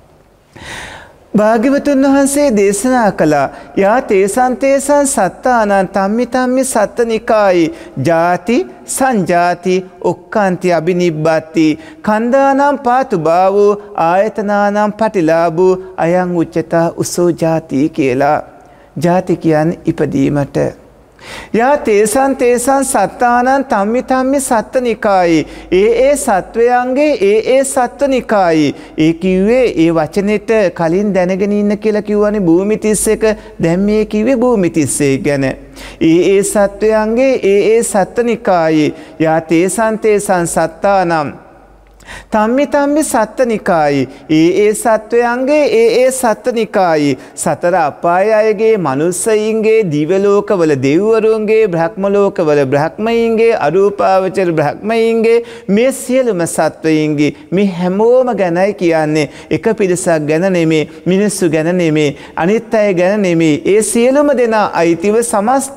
භාග්‍යවතුන් වහන්සේ දේශනා කළා යා තේසං තේසං සත්තානං තම්මි තම්මි සත්තනිකායි ජාති සංජාති ඔක්කාන්ති අබිනිබ්බති කන්දානම් පාතු බාවෝ ආයතනානම් පටිලාභෝ අයං උච්චතා උසෝ ජාති කියලා. ජාති කියන්නේ ඉපදීමට. යා තේසං තේසං සත්තානං තම්මි තම්මි සත්තනිකායි ඒ ඒ සත්වයන්ගේ ඒ ඒ සත්වනිකායි. ඒ කිව්වේ ඒ වචනෙට කලින් දැනගෙන ඉන්න කියලා කිව්වනේ භූමි තිස් එක. දැන් මේ කිව්වේ භූමි තිස් එක ගැන. ඒ ඒ සත්වයන්ගේ ඒ ඒ සත්වනිකායි. යා තේසං තේසං සත්තානම් තම්මි තම්මි සත්තනිකායි ඒ ඒ සත්වයන්ගේ ඒ ඒ සත්තනිකායි. සතර අපාය අයගේ මනුස්සයින්ගේ දිව්‍ය ලෝකවල දෙවිවරුන්ගේ බ්‍රහ්ම ලෝකවල බ්‍රහ්මයින්ගේ අරූපාවචර බ්‍රහ්මයින්ගේ මේ සියලුම සත්වයින්ගේ මේ හැමෝම ගැනයි කියන්නේ. එක පිරිසක් ගැන නෙමේ, මිනිස්සු ගැන නෙමේ, අනිත් අය ගැන නෙමේ. ඒ සියලුම දෙනා අයිතිව සමස්ත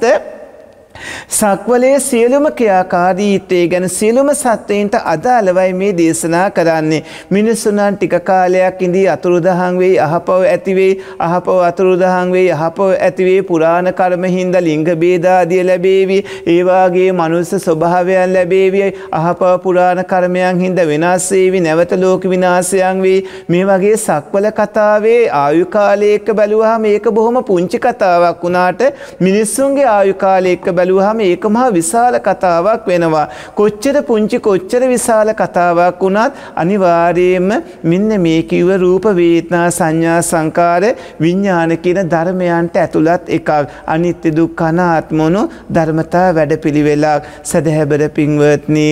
සක්වලේ සියලුම ක්‍රියාකාරීත්වය ගැන සියලුම සත්වයින්ට අදාළවයි මේ දේශනා කරන්නේ. මිනිසුන්න් ටික කාලයක් ඉඳී අතුරුදහන් වෙයි, අහපව ඇති වෙයි, අහපව අතුරුදහන් වෙයි, අහපව ඇති වෙයි. පුරාණ කර්ම හින්දා ලිංග භේද ආදී ලැබේවි. ඒ වාගේ මනුස්ස ස්වභාවයන් ලැබේවි. අහපව පුරාණ කර්මයන් හින්දා වෙනස් වේවි. නැවත ලෝක විනාශයන් වෙයි. මේ වගේ සක්වල කතාවේ ආයු කාලය එක්ක බැලුවාම මේක බොහොම පුංචි කතාවක් වුණාට මිනිස්සුන්ගේ ආයු කාලය එක්ක බැලුවාම ඒක මහා විශාල කතාවක් වෙනවා. කොච්චර පුංචි කොච්චර විශාල කතාවක් වුණත් අනිවාර්යයෙන්ම මෙන්න මේ කිව්ව රූප වේදනා සංඥා සංකාර විඥාන කියන ධර්මයන්ට ඇතුළත් එකක්. අනිත්‍ය දුක්ඛ අනාත්මනෝ ධර්මතා වැඩපිළිවෙලක්. සදහැබර පින්වත්නි,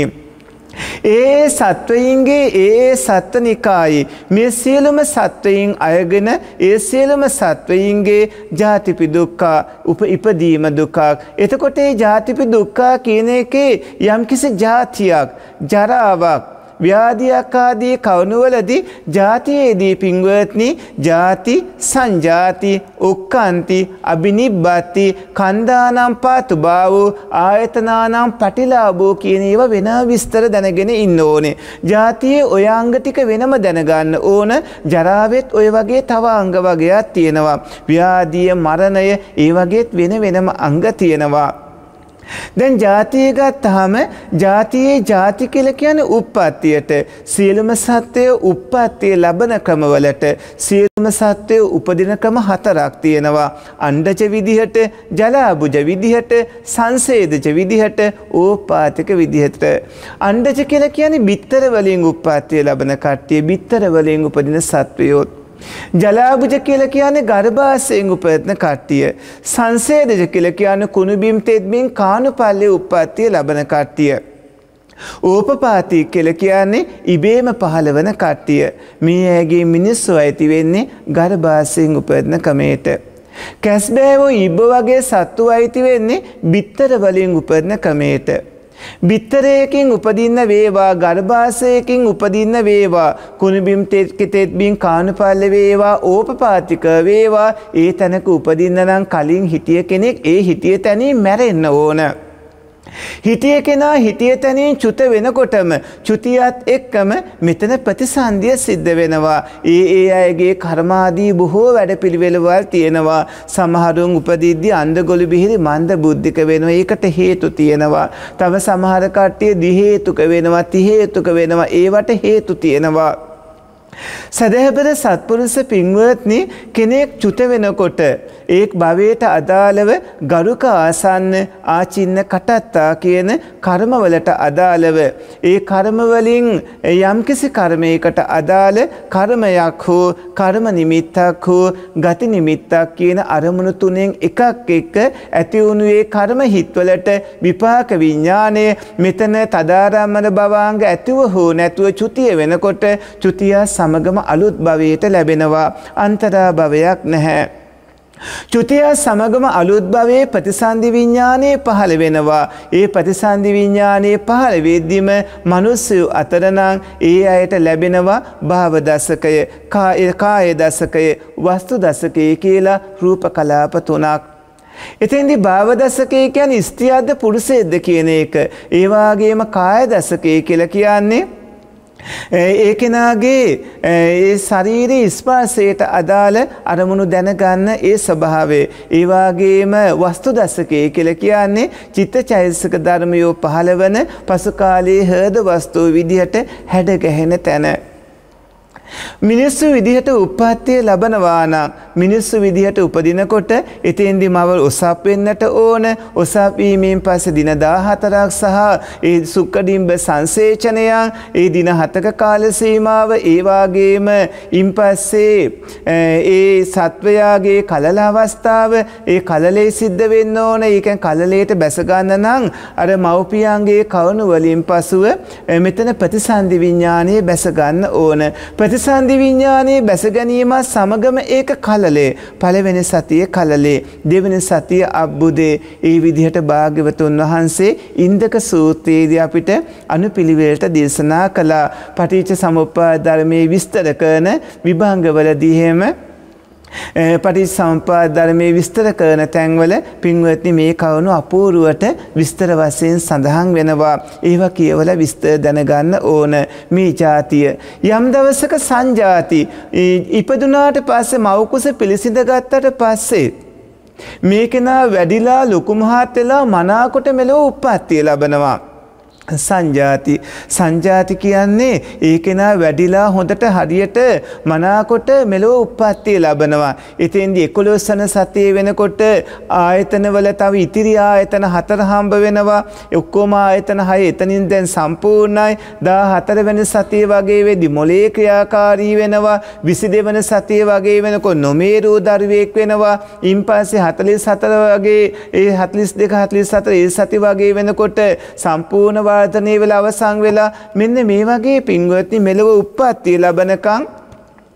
ඒ සත්වයින්ගේ ඒ සත්වනිකායි මේ සියලුම සත්වයින් අයගෙන ඒ සියලුම සත්වයින්ගේ ජාතිපි දුක්ඛ උප ඉපදීම දුකක්. එතකොට ඒ ජාතිපි දුක්ඛ කියන එකේ යම්කිසි ජාතියක්, ජරාවක්, ව්‍යාධියක් ආදී කවුණුවලදී ජාතියේදී පින්වත්නි ජාති සංජාති උක්කාන්ති අබිනිබ්බති කන්දානම් පාතුභාවෝ ආයතනානම් පටිලාභෝ කියන ඒවා වෙන විස්තර දැනගෙන ඉන්න ඕනේ. ජාතියේ ඔය අංග ටික වෙනම දැනගන්න ඕන. ජරාවෙත් ඔය වගේ තව අංග වගේක් තියෙනවා. ව්‍යාධිය මරණය ඒ වගේත් වෙන වෙනම අංග තියෙනවා. දැන් ජාතිය ගත්තාම ජාතියේ ජාති කියලා කියන්නේ උප්පත්තියට. සියලුම සත්වය උප්පත්තිය ලබන ක්‍රමවලට සියලුම සත්වය උපදින ක්‍රම හතරක් තියෙනවා. අණ්ඩජ විදිහට, ජලාබුජ විදිහට, සංසේදජ විදිහට, ඕපාතික විදිහට. අණ්ඩජ කියලා කියන්නේ බිත්තර වලින් උප්පත්තිය ලබන කට්ටිය, බිත්තර වලින් උපදින සත්වයෝ. ජලාබුජ කියලා කියන්නේ ගර්භාෂයෙන් උපදින කට්ටිය. සංසේදජ කියලා කියන්නේ කුණු බිම් තෙත් බිම් කානුපල්ලේ උප්පත්තිය ලබන කට්ටිය. ඕපපාතී කියලා කියන්නේ ඉබේම පහළ වන කට්ටිය. මේ ඇගේ මිනිස්සු ඇති වෙන්නේ ගර්භාෂයෙන් උපදින ක්‍රමයට. කැස්බෑවෝ ඉබ්බ වගේ සත්තු ඇති වෙන්නේ බිත්තර වලින් උපදින ක්‍රමයට. බිත්තරයකින් උපදින්න වේවා, ගර්භාෂයකින් උපදින්න වේවා, කුණුබිම් තෙත් බිම් කානුපල්ල වේවා, ඕපපාතික වේවා, ඒ තැනක උපදින්න නම් කලින් හිටිය කෙනෙක් ඒ හිටිය තැනින් මැරෙන්න ඕන. හිටිය කෙනා හිටිය තැනින් චුත වෙනකොටම චුතියත් එක්කම මෙතන ප්‍රතිසන්දිය සිද්ධ වෙනවා. ඒ ඒ අයගේ කර්මාදී බොහෝ වැඩපිළිවෙළවල් තියෙනවා. සමහරුන් උපදිද්දී අන්ධගොළු බිහිරි මන්ද බුද්ධික වෙනවා. ඒකට හේතු තියෙනවා. තව සමහර කට්ටිය දි හේතුක වෙනවා, ති හේතුක වෙනවා. ඒවට හේතු තියෙනවා. සදහබර සත්පුරුෂ පින්වත්නි, කෙනෙක් චුත වෙනකොට ඒ භවයට අදාළව ගරුක ආසන්න ආචින්න කටත්තා කියන කර්මවලට අදාළව ඒ කර්ම වලින් යම්කිසි කර්මයකට අදාළ කර්මයක් හෝ කර්ම නිමිත්තක් හෝ ගති නිමිත්තක් කියන අරමුණු තුනෙන් එකක් එක්ක ඇති වුණු ඒ කර්ම හිත්වලට විපාක විඥානය මෙතන තදාරම්මන භවාංග ඇතුව හෝ නැතුව චුතිය වෙනකොට චුතිය සමගම අලුත් භවයට ලැබෙනවා. අන්තරා භවයක් නැහැ. චුතිය සමගම අලුත් භවයේ ප්‍රතිසන්දි විඥානයේ පහළ වෙනවා. ඒ ප්‍රතිසන්දි විඥානයේ පහළ වෙද්දිම මිනිස්සු අතර නම් ඒ අයට ලැබෙනවා භාව දසකය, කාය කාය දසකය, වස්තු දසකය කියලා රූප කලාප තුනක්. එතෙන්දී භාව දසකය කියන්නේ ස්ත්‍රියක්ද පුරුෂයෙක්ද කියන එක. ඒ වගේම කාය දසකය කියලා කියන්නේ ඒ කෙනාගේ ඒ ශාරීරික ස්පර්ශයට අදාළ අරමුණු දැනගන්න ඒ ස්වභාවය. ඒ වගේම වස්තු දසකය කියලා කියන්නේ චිත්තචෛතසික ධර්මයෝ පහළවන පසු කාලයේ හෘද වස්තු විදිහට හැඩ ගැහෙන තැන. මිනිස්සු විදිහට උප්පත්තිය ලබනවා නම් මිනිස්සු විදිහට උපදිනකොට එතෙන්දි මව ඔසප් වෙන්නට ඕන. ඔසප් වීමෙන් පස්සේ දින දාහතරක් සහ ඒ සුක්කඩිම්බ සංසේචනයන් ඒ දින හතක කාල සීමාව, ඒ වාගේම ඉන්පස්සේ ඒ සත්වයාගේ කලල අවස්ථාව, ඒ කලලේ සිද්ධ වෙන්න ඕන. ඒකෙන් කලලයට බැස ගන්න නම් අර මව්පියන්ගේ කවණු වලින් පසුව මෙතන ප්‍රතිසන්දි විඥානයේ බැස ගන්න ඕන. ප්‍රතිසන්දි විඥානයේ බැස ගැනීම සමගම ඒක කලලේ. පළවෙනි සතියේ කලලේ, දෙවෙනි සතියේ අබ්බුදේ. ඒ විදිහට භාග්‍යවතුන් වහන්සේ ඉන්දක සූත්‍රයේදී අපිට අනුපිළිවෙලට දේශනා කළා. පටිච්ච සමුප්පාද ධර්මයේ විස්තර කරන විභංගවලදී එහෙම පටිච්චසමුප්පාද ධර්මයේ විස්තර කරන තැන්වල පින්වත්නි මේ කවණු අපූර්වට විස්තර වශයෙන් සඳහන් වෙනවා. ඒවා කියවලා විස්තර දැනගන්න ඕන. මේ જાතිය යම් දවසක සංජාති ඉපදුනාට පස්සේ මව් කුස පිළිසිඳ ගත්තට පස්සේ මේ කෙනා වැඩිලා ලොකු මහත් වෙලා මනාකොට මෙලොව උප්පත්තිය ලබනවා. සංජාති සංජාති කියන්නේ ඒ කෙනා වැඩිලා හොඳට හරියට මනාකොට මෙලොව උප්පත්තිය ලබනවා. එතෙන්දී එකොළොස් වන සතියේ වෙනකොට ආයතනවල තව ඉතිරි ආයතන හතර හම්බ වෙනවා. ඔක්කොම ආයතන හය එතනින් දැන් සම්පූර්ණයි. දාහතර වෙනි සතියේ වගේ වෙදි මොලේ ක්‍රියාකාරී වෙනවා. විසි දෙවන වෙනි සතියේ වගේ වෙනකොට නොමේරූ දරුවෙක් වෙනවා. ඉන්පස්සේ හතළිස් හතර වගේ ඒ හතළිස් දෙක හතළිස් හතර ඒ සති වගේ වෙනකොට සම්පූර්ණ වර්ධනය වෙලා අවසන් වෙලා මෙන්න මේ වගේ පින්වත්නි මෙලොව උප්පත්තිය ලබනකම්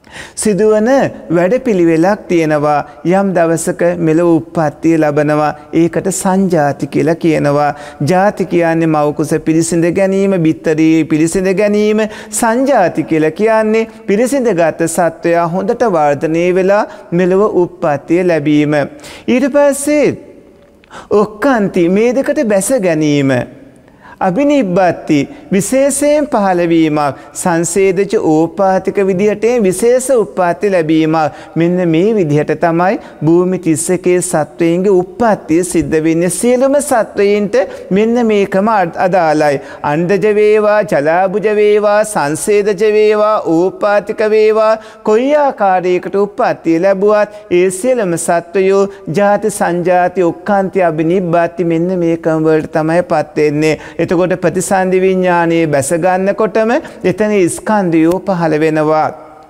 සිදුවන වැඩපිළිවෙලක් තියෙනවා. යම් දවසක මෙලොව උප්පත්තිය ලබනවා. ඒකට සංජාති කියලා කියනවා. ජාති කියන්නේ මව් කුස පිළිසිඳ ගැනීම, බිත්තරී පිළිසිඳ ගැනීම. සංජාති කියලා කියන්නේ පිළිසිඳගත් සත්වයා හොඳට වර්ධනය වෙලා මෙලොව උප්පත්තිය ලැබීම. ඊට පස්සේ ඔක්කාන්ති මේ දෙකට බැස ගැනීම. අභිනිබ්බත්ති විශේෂයෙන් පහළවීමක්. සංසේදජ ඕපාතික විදිහට විශේෂ උප්පත්ති ලැබීමක්. මෙන්න මේ විදිහට තමයි භූමි තිස් එකේ සත්වයින්ගේ උප්පත්තිය සිද්ධ වෙන්නේ. සියලුම සත්වයින්ට මෙන්න මේකම අදාළයි. අණ්ඩජ වේවා, ජලාබුජ වේවා, සංසේදජ වේවා, ඕපාතික වේවා, කොයි ආකාරයකට උප්පත්තිය ලැබුවත් ඒ සියලුම සත්වයෝ ජාති සංජාති ඔක්කාන්ති අභිනිබ්බත්ති මෙන්න මේකම වලට තමයි පත් වෙන්නේ. එතකොට ප්‍රතිසන්දි විඥානයේ බැස ගන්නකොටම එතන ස්කන්ධයෝ පහළ වෙනවා.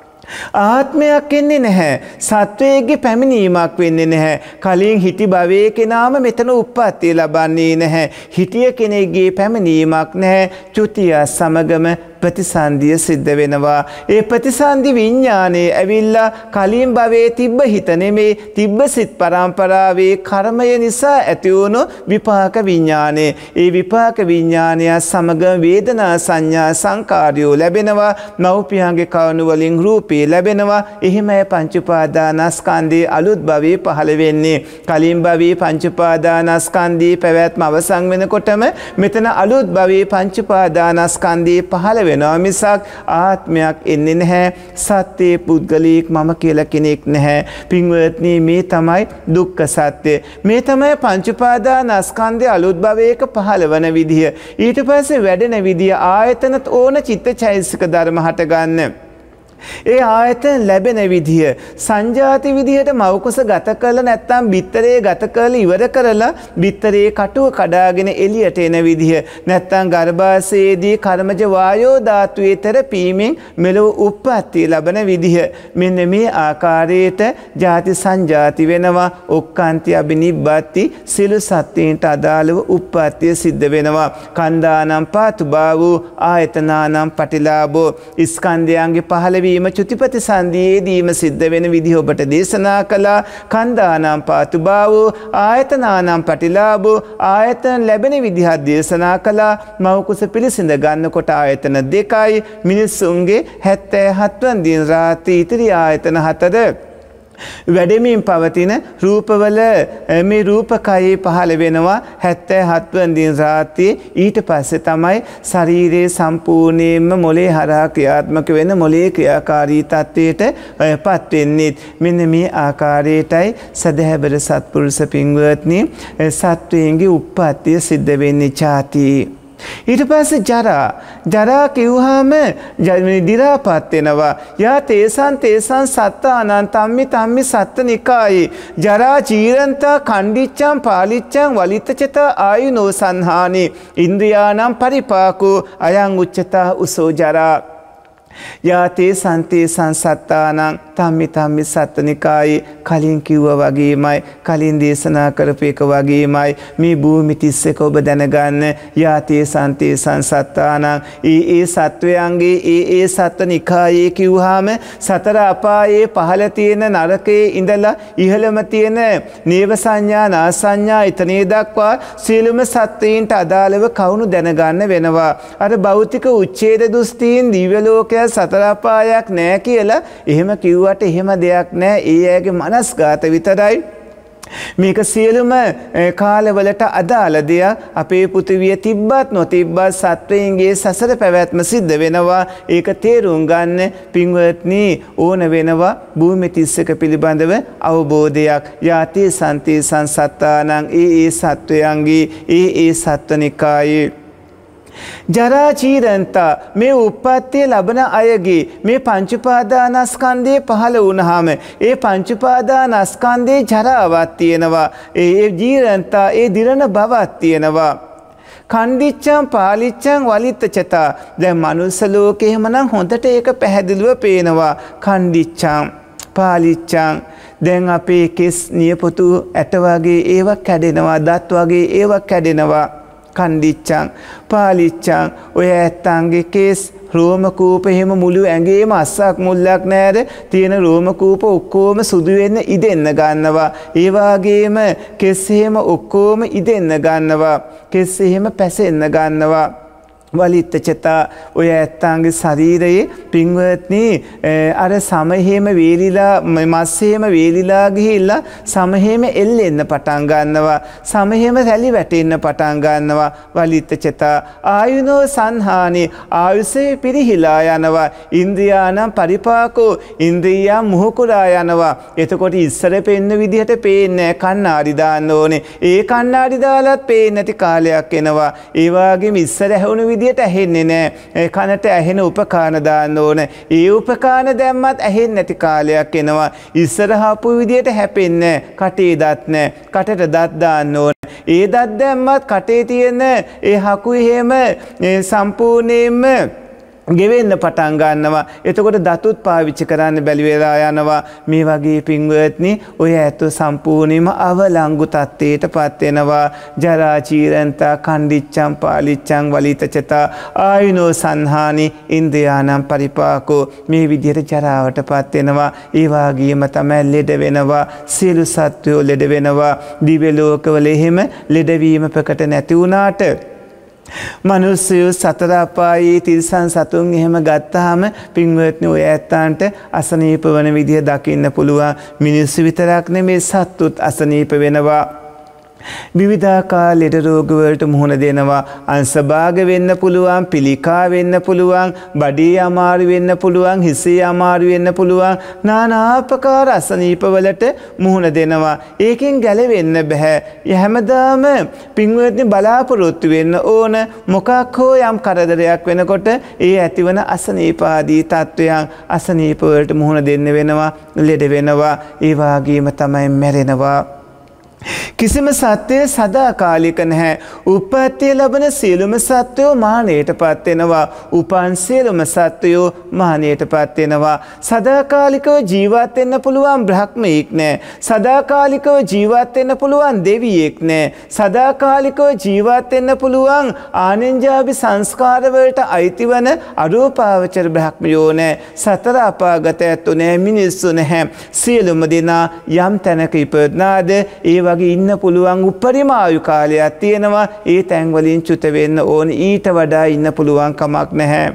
ආත්මයක් එන්නේ නැහැ. සත්වයේගේ පැමිණීමක් වෙන්නේ නැහැ. කලින් හිටි භවයේ කෙනාම මෙතන උප්පත්තිය ලබන්නේ නැහැ. හිටිය කෙනෙක්ගේ පැමිණීමක් නැහැ. චුතිය සමගම ප්‍රතිසන්දිය සිද්ධ වෙනවා. ඒ ප්‍රතිසන්දි විඥානයේ ඇවිල්ලා කලින් භවයේ තිබ්බ හිත නෙමේ, තිබ්බ සිත් පරම්පරාවේ කර්මය නිසා ඇති වුණු විපාක විඥානය. ඒ විපාක විඥානය සමග වේදනා සංඥා සංකාරයෝ ලැබෙනවා. මව්පියන්ගේ කවණු වලින් රූපේ ලැබෙනවා. එහෙමයි පංච උපාදානස්කන්ධයේ අලුත් භවයේ පහළ වෙන්නේ. කලින් භවයේ පංච උපාදානස්කන්ධයේ පැවැත්ම අවසන් වෙනකොටම මෙතන අලුත් භවයේ පංච උපාදානස්කන්ධයේ පහළ වෙනවා මිසක් ආත්මයක් එන්නේ නැහැ. සත්‍යයේ පුද්ගලයෙක් මම කියලා කෙනෙක් නැහැ. පින්වත්නි මේ තමයි දුක්ඛ සත්‍ය. මේ තමයි පංච උපාදානස්කන්ධයේ අලුත් භවයක පහළවන විදිය. ඊට පස්සේ වැඩෙන විදිය ආයතනත් ඕන චිත්තචෛතසික ධර්ම හට ගන්න. ඒ ආයතන ලැබෙන විදිය සංජාති විදියට මවකුස ගත කරලා නැත්නම් බිත්තරේ ගත කරලා ඉවර කරලා බිත්තරේ කටුව කඩාගෙන එළියට එන විදිය නැත්නම් ගර්භාෂයේදී කර්මජ වායෝ ධාතුවේ තෙරපීමෙන් මෙලොව උප්පත්තිය ලබන විදිය මෙන්න මේ ආකාරයට ජාති සංජාති වෙනවා. ඔක්කාන්ති අබිනිබ්බති සිළු සත්‍යයට අදාළව උප්පත්තිය සිද්ධ වෙනවා. කන්දානම් පාතුභාවෝ ආයතනානම් පටිලාභෝ ස්කන්ධයන්ගේ පහළ චුතිපති සංදියේදීම සිද්ධ වෙන විදිහ ඔබට දේශනා කළා. කන්දානම් පාතුභාවෝ ආයතනානම් පටිලාභෝ ආයතන ලැබෙන විදිහ දේශනා කළා. මවකුස පිළිසිඳ ගන්නකොට ආයතන දෙකයි. මිනිස්සුන්ගේ හැත්තෑ හත් වන දින රාත්‍රී ඉතිරි ආයතන හතර වැඩෙමින් පවතින රූපවල මේ රූපකයේ පහළ වෙනවා හැත්තෑ හත් වන දින රාත්‍රියේ. ඊට පස්සේ තමයි ශරීරයේ සම්පූර්ණයෙන්ම මොලේ හරහා ක්‍රියාත්මක වෙන මොලේ ක්‍රියාකාරී තත්වයට පත් වෙන්නේ. මෙන්න මේ ආකාරයටයි සදහැබර සත්පුරුෂ පින්වත්නි සත්වයන්ගේ උප්පත්තිය සිද්ධ වෙන්නේ. ඡාති ඊට පස්සේ ජරා ජරා කිව්වහම දිරාපත් වෙනවා. යා තේසං තේසං සත්තානං තම්මි තම්මි සත්තනිකායේ ජරා චීරන්තා කණ්ඩිච්ඡං පාලිච්ඡං වලිතචත ආයුනෝ සංහානි ඉන්ද්‍රියානම් පරිපාකෝ අයං උච්චතා උසෝ ජරා යාතේ සන්තේ සංසත්තානං තම්මි තම්මි සත්තනිකායේ කලින් කිව්වා වගේමයි කලින් දේශනා කරපු එක වගේමයි මේ භූමි තිස් එක ඔබ දැනගන්න. යාතේ සන්තේ සංසත්තානං ඒ ඒ සත්වයන්ගේ ඒ ඒ සත්තනිකායේ කිව්වහම සතර අපායේ පහළ තියෙන නරකයේ ඉඳලා ඉහළම තියෙන නේව සංඥා නාසඤ්ඤා ඊතනේ දක්වා සියලුම සත්වයින්ට අදාළව කවුණු දැනගන්න වෙනවා. අර භෞතික උච්ඡේද දුස්තීන් දිව්‍ය ලෝකයේ සතර අපායක් නැහැ කියලා එහෙම කිව්වට එහෙම දෙයක් නැහැ. ඒ අයගේ මනස්ගත විතරයි. මේක සියලුම කාලවලට අදාළ දෙයක්. අපේ පෘථිවිය තිබ්බත් නොතිබ්බත් සත්වයන්ගේ සසර පැවැත්ම සිද්ධ වෙනවා. ඒක තේරුම් ගන්න පින්වත්නි ඕන වෙනවා භූමි තිස් එක පිළිබඳව අවබෝධයක්. යාති සන්ති සංසත්තානං ඒ ඒ සත්වයන්ගේ ඒ ඒ සත්වනිකායේ ජරා චීරන්තා මේ උප්පත්තිය ලබන අයගේ මේ පංච උපාදානස්කන්ධයේ පහළ වුණාම ඒ පංච උපාදානස්කන්ධයේ ජරාවක් තියෙනවා. ඒ ජීරන්තා ඒ දිරණ බවක් තියෙනවා. කණ්ඩිච්ඡං පාලිච්ඡං වලිතචතා දැන් මනුස්ස ලෝකේ එහෙමනම් හොඳට ඒක පැහැදිලිව පේනවා. කණ්ඩිච්ඡං පාලිච්ඡං දැන් අපේ කෙස් නියපොතු ඇට වගේ ඒවා කැඩෙනවා. දත් වගේ ඒවා කැඩෙනවා. කණ්ඩිච්චං පාලිච්චං ඔය ඇත්තන්ගේ කේස් රෝම කූප එහෙම මුළු ඇඟේම අස්සක් මුල්ලක් නැර තියෙන රෝම කූප ඔක්කොම සුදු වෙන්න ඉදෙන්න ගන්නවා. ඒ වගේම කෙස් එහෙම ඔක්කොම ඉදෙන්න ගන්නවා. කෙස් එහෙම පැසෙන්න ගන්නවා. වලිත චතා ඔය ඇත්තන්ගේ ශරීරයේ පින්වත්නි අර සමහෙම වේලිලා මස්සෙම වේලිලා ගිහිල්ලා සමහෙම එල්ලෙන්න පටන් ගන්නවා. සමහෙම රැලි වැටෙන්න පටන් ගන්නවා. වලිත චතා ආයුනෝ සංහානි ආයුසේ පිරිහිලා යනවා. ඉන්ද්‍රියානම් පරිපාකෝ ඉන්ද්‍රියයන් මුහුකුරා යනවා. එතකොට ඉස්සර පෙන්න විදිහට පේන්නේ කණ්ණාඩි දාන්න ඕනේ. ඒ කණ්ණාඩි දාලත් පේන්නේ නැති කාලයක් එනවා. ඒ වගේම ඉස්සර ඇහුණු විදියට ඇහෙන්නේ නැහැ. කනට ඇහෙන උපකාන දාන්න ඕන. ඒ උපකාන දැම්මත් ඇහෙන්නේ නැති කාලයක් එනවා. ඉස්සර හපු විදියට හැපෙන්නේ කටේ දත් නැහැ. කටට දත් දාන්න ඕන. ඒ දත් දැම්මත් කටේ තියෙන ඒ හකු එහෙම සම්පූර්ණයෙන්ම ගෙවෙන්න පටන් ගන්නවා. එතකොට දතුත් පාවිච්චි කරන්න බැරි වෙලා යනවා. මේ වගේ පින්වත්නි ඔය ඇත්ත සම්පූර්ණයෙන්ම අවලංගු තත්ත්වයටපත් වෙනවා. ජරා චීරන්තා කණ්ඩිච්ඡං පාලිච්ඡං වලිතචතා ආයුනෝ සංහානි ඉන්ද්‍රියානම් පරිපාකෝ මේ විදිහට ජරාවටපත් වෙනවා. ඒ වගේම තමයි ලෙඩ වෙනවා. සියලු සත්වෝ ලෙඩ වෙනවා. දිව්‍ය ලෝකවල එහෙම ලෙඩවීම ප්‍රකට නැති වුණාට මනුස්සයෝ සතර අපායේ තිරිසන් සතුන් එහෙම ගත්තාම පින්වත්නි ඔය ඇත්තන්ට අසනීප වන විදිය දකින්න පුළුවන්. මිනිස්සු විතරක් නෙමේ සත්තුත් අසනීප වෙනවා. විවිධාකාර ලෙඩ රෝග වලට මුහුණ දෙනවා. අංශභාග වෙන්න පුළුවන්, පිළිකා වෙන්න පුළුවන්, බඩේ අමාරු වෙන්න පුළුවන්, හිසේ අමාරු වෙන්න පුළුවන්. নানা ආකාර අසනීප වලට මුහුණ දෙනවා. ඒකෙන් ගැලවෙන්න බෑ. හැමදාම පින්වත්නි බලාපොරොත්තු වෙන්න ඕන මොකක් හෝ යම් කරදරයක් වෙනකොට ඒ ඇතිවන අසනීප ආදී තත්වයන් අසනීප වලට මුහුණ දෙන්න වෙනවා, ලෙඩ වෙනවා. ඒ වගේම තමයි මැරෙනවා. කිසිම සත්‍යය සදාකාලික නැහැ. උප්පත්තිය ලබන සියලුම සත්වයෝ මරණයටපත් වෙනවා. උපන් සියලුම සත්වයෝ මරණයටපත් වෙනවා. සදාකාලිකව ජීවත් වෙන්න පුළුවන් බ්‍රහ්මයෙක් නැහැ. සදාකාලිකව ජීවත් වෙන්න පුළුවන් දෙවියෙක් නැහැ. සදාකාලිකව ජීවත් වෙන්න පුළුවන් ආනෙන්ජාභි සංස්කාර වලට අයිති වන අරූපාවචර බ්‍රහ්මයෝ නැහැ. සතර අපාගත ඇත්තෝ නැහැ, මිනිස්සු නැහැ. සියලුම දෙනා යම් තැනක ඉපදනාද ඒ වගේ ඉන්න පුළුවන් උපරිම ආයු කාලයක් තියෙනවා. ඒ තැන් වලින් චුත වෙන්න ඕන. ඊට වඩා ඉන්න පුළුවන් කමක් නැහැ.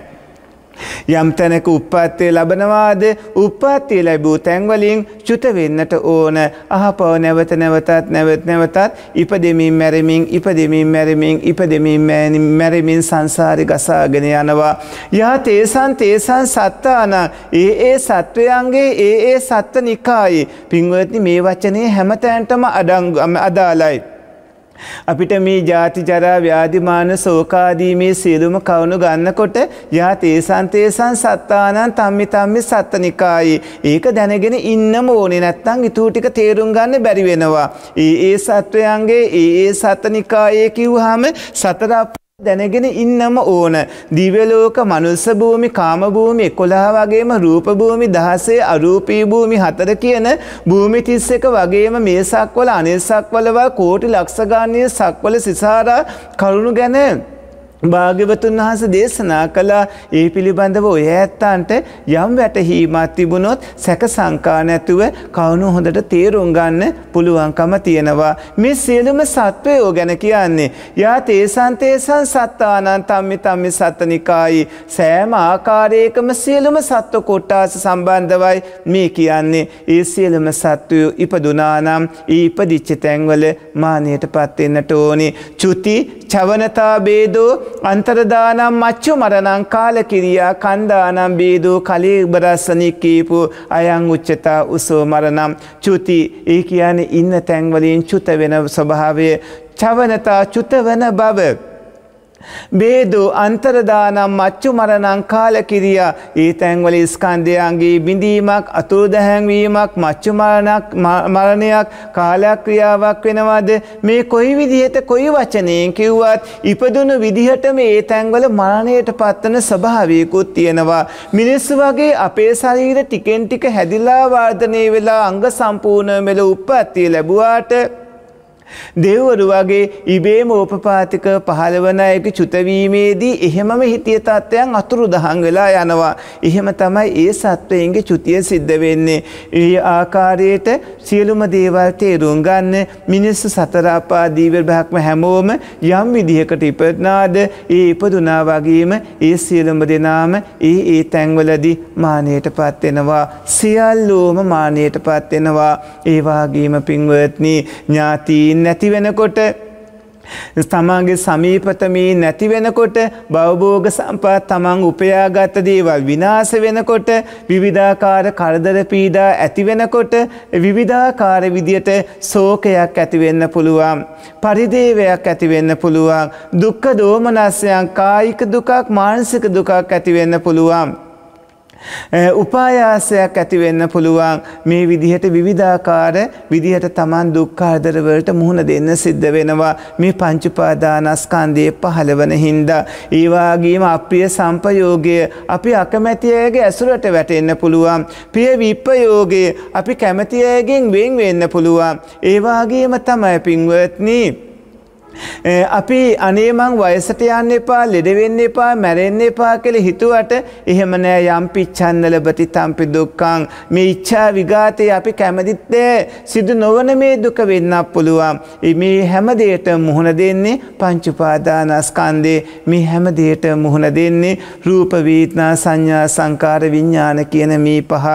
යම් තැනක උප්පත්තිය ලැබනවාද උප්පත්තිය ලැබූ තැන් වලින් චුත වෙන්නට ඕන. අහපව නැවත නැවතත් නැවත නැවතත් ඉපදෙමින් මැරෙමින් ඉපදෙමින් මැරෙමින් ඉපදෙමින් මැරෙමින් සංසාරේ ගසාගෙන යනවා. යා තේසං තේසං සත්තාන ඒ ඒ සත්වයන්ගේ ඒ ඒ සත්ත්ව නිකායේ පින්වත්නි මේ වචනේ හැමතැනටම අදාළයි. අපිට මේ ජාති ජරා ව්‍යාධි මාන ශෝකාදී මේ සියලුම කවුණු ගන්නකොට යා තේසං තේසං සත්තානං තම්මි තම්මි සත්තනිකායේ ඒක දැනගෙන ඉන්නම ඕනේ. නැත්තම් ඊටු ටික තේරුම් ගන්න බැරි වෙනවා. ඒ ඒ සත්වයන්ගේ ඒ ඒ සත්තනිකායේ කිව්වහම සතර දැනගෙන ඉන්නම ඕන. දිව්‍ය ලෝක, මනුස්ස භූමි, කාම භූමි එකොළහ වගේම රූප භූමි දහසේ, අරූපී භූමි හතර කියන භූමි තිස් එක වගේම මේ සක්වල අනෙක් සක්වල කෝටි ලක්ෂ ගාණයේ සක්වල සිසාරා කරුණු ගැන භාග්‍යවතුන් වහන්සේ දේශනා කළා. ඒ පිළිබඳව ඔය ඇත්තන්ට යම් වැටහීමක් තිබුණොත් සැක සංකා නැතුව කවුණු හොඳට තේරුම් ගන්න පුළුවන්කම තියෙනවා. මේ සියලුම සත්වයෝ ගැන කියන්නේ යා තේසං තේසං සත්තානං තම්මි තම්මි සත්තනිකායි සෑම ආකාරයකම සියලුම සත්ව කොට්ටාස සම්බන්ධවයි මේ කියන්නේ. ඒ සියලුම සත්වයෝ ඉපදුනා නම් ඒ ඉපදිච්ච තැන්වල මානයටපත් වෙන්නට ඕනේ. චුති චවනතා බේදෝ අන්තරදානම් මච්චු මරණං කාලකිරියා කන්දානම් බේදෝ කලීබරස්සනි කීපු අයං උච්චතා උසෝ මරණම් චුති. ඒ කියන්නේ ඉන්න තැන් වලින් චුත වෙන ස්වභාවය. චවනතා චුත වෙන බව. බේදෝ අන්තරදානම් මච්චු මරණං කාලකිරියා ඒ තැන්වල ස්කන්ධයන්ගේ බිඳීමක්, අතුරුදහන් වීමක්, මච්චු මරණක් මරණයක් කාලක්‍රියාවක් වෙනවද? මේ කොයි විදිහට කොයි වචනයෙන් කිව්වත් ඉපදුණු විදිහටම ඒ තැන්වල මරණයට පත්වන ස්වභාවයකුත් තියෙනවා. මිනිස්සු වගේ අපේ ශරීර ටිකෙන් ටික හැදිලා වර්ධනය වෙලා අංග සම්පූර්ණ වෙලා උප්පත්තිය ලැබුවාට දෙව්වරු වගේ ඉබේම ඕපපාතික පහළ වන එක චුත වීමේදී එහෙමම හිතිය තත්ත්වයන් අතුරුදහන් වෙලා යනවා. එහෙම තමයි ඒ සත්වයන්ගේ චුතිය සිද්ධ වෙන්නේ. ඒ ආකාරයට සියලුම දේවල් තේරුම් ගන්න මිනිස්සු සතර අපා දිව්‍ය බ්‍රහ්ම හැමෝම යම් විදිහකට ඉපදනාද ඒ ඉපදුනා වගේම ඒ සියලුම දෙනාම ඒ ඒ තැන්වලදී මානයටපත් වෙනවා. සියල්ලෝම මානයටපත් වෙනවා. ඒ වගේම පින්වත්නි ඥාතීන් නැති වෙනකොට තමන්ගේ සමීපතමී නැති වෙනකොට භවභෝග සම්පත් තමන් උපයාගත් දේවල් විනාශ වෙනකොට විවිධාකාර කරදර පීඩා ඇති වෙනකොට විවිධාකාර විදියට ශෝකයක් ඇති වෙන්න පුළුවන් පරිදේවයක් ඇති වෙන්න පුළුවන් දුක්ඛ දෝමනස්යන් කායික දුකක් මානසික දුකක් ඇති වෙන්න පුළුවන් උපායාසයක් ඇති වෙන්න පුළුවන් මේ විදිහට විවිධාකාර විදිහට තමන් දුක් කරදර වලට මුහුණ දෙන්න සිද්ධ වෙනවා මේ පංච උපාදානස්කන්ධයේ පහළවන හින්දා ඒ වගේම අප්‍රිය සංපයෝගය අපි අකමැති අයගේ ඇසුරට වැටෙන්න පුළුවන් ප්‍රිය විප්‍රයෝගය අපි කැමති අයගෙන් වෙන් වෙන්න පුළුවන් ඒ වගේම තමයි පින්වත්නි අපි අනේ මං වයසට යන්න එපා ලෙඩ වෙන්න එපා මැරෙන්න එපා කියලා හිතුවට එහෙම නෑ යම් පිච්ඡන්න ලැබති තම්පි දුක්ඛං මේ ඉච්ඡා විඝාතේ අපි කැමතිත් සිදු නොවන මේ දුක වෙන්නත් පුළුවන් මේ හැම දෙයකටම මුහුණ දෙන්නේ පංච උපාදානස්කන්ධේ මේ හැම දෙයකටම මුහුණ දෙන්නේ රූප වේදනා සංඥා සංකාර විඥාන කියන මේ පහ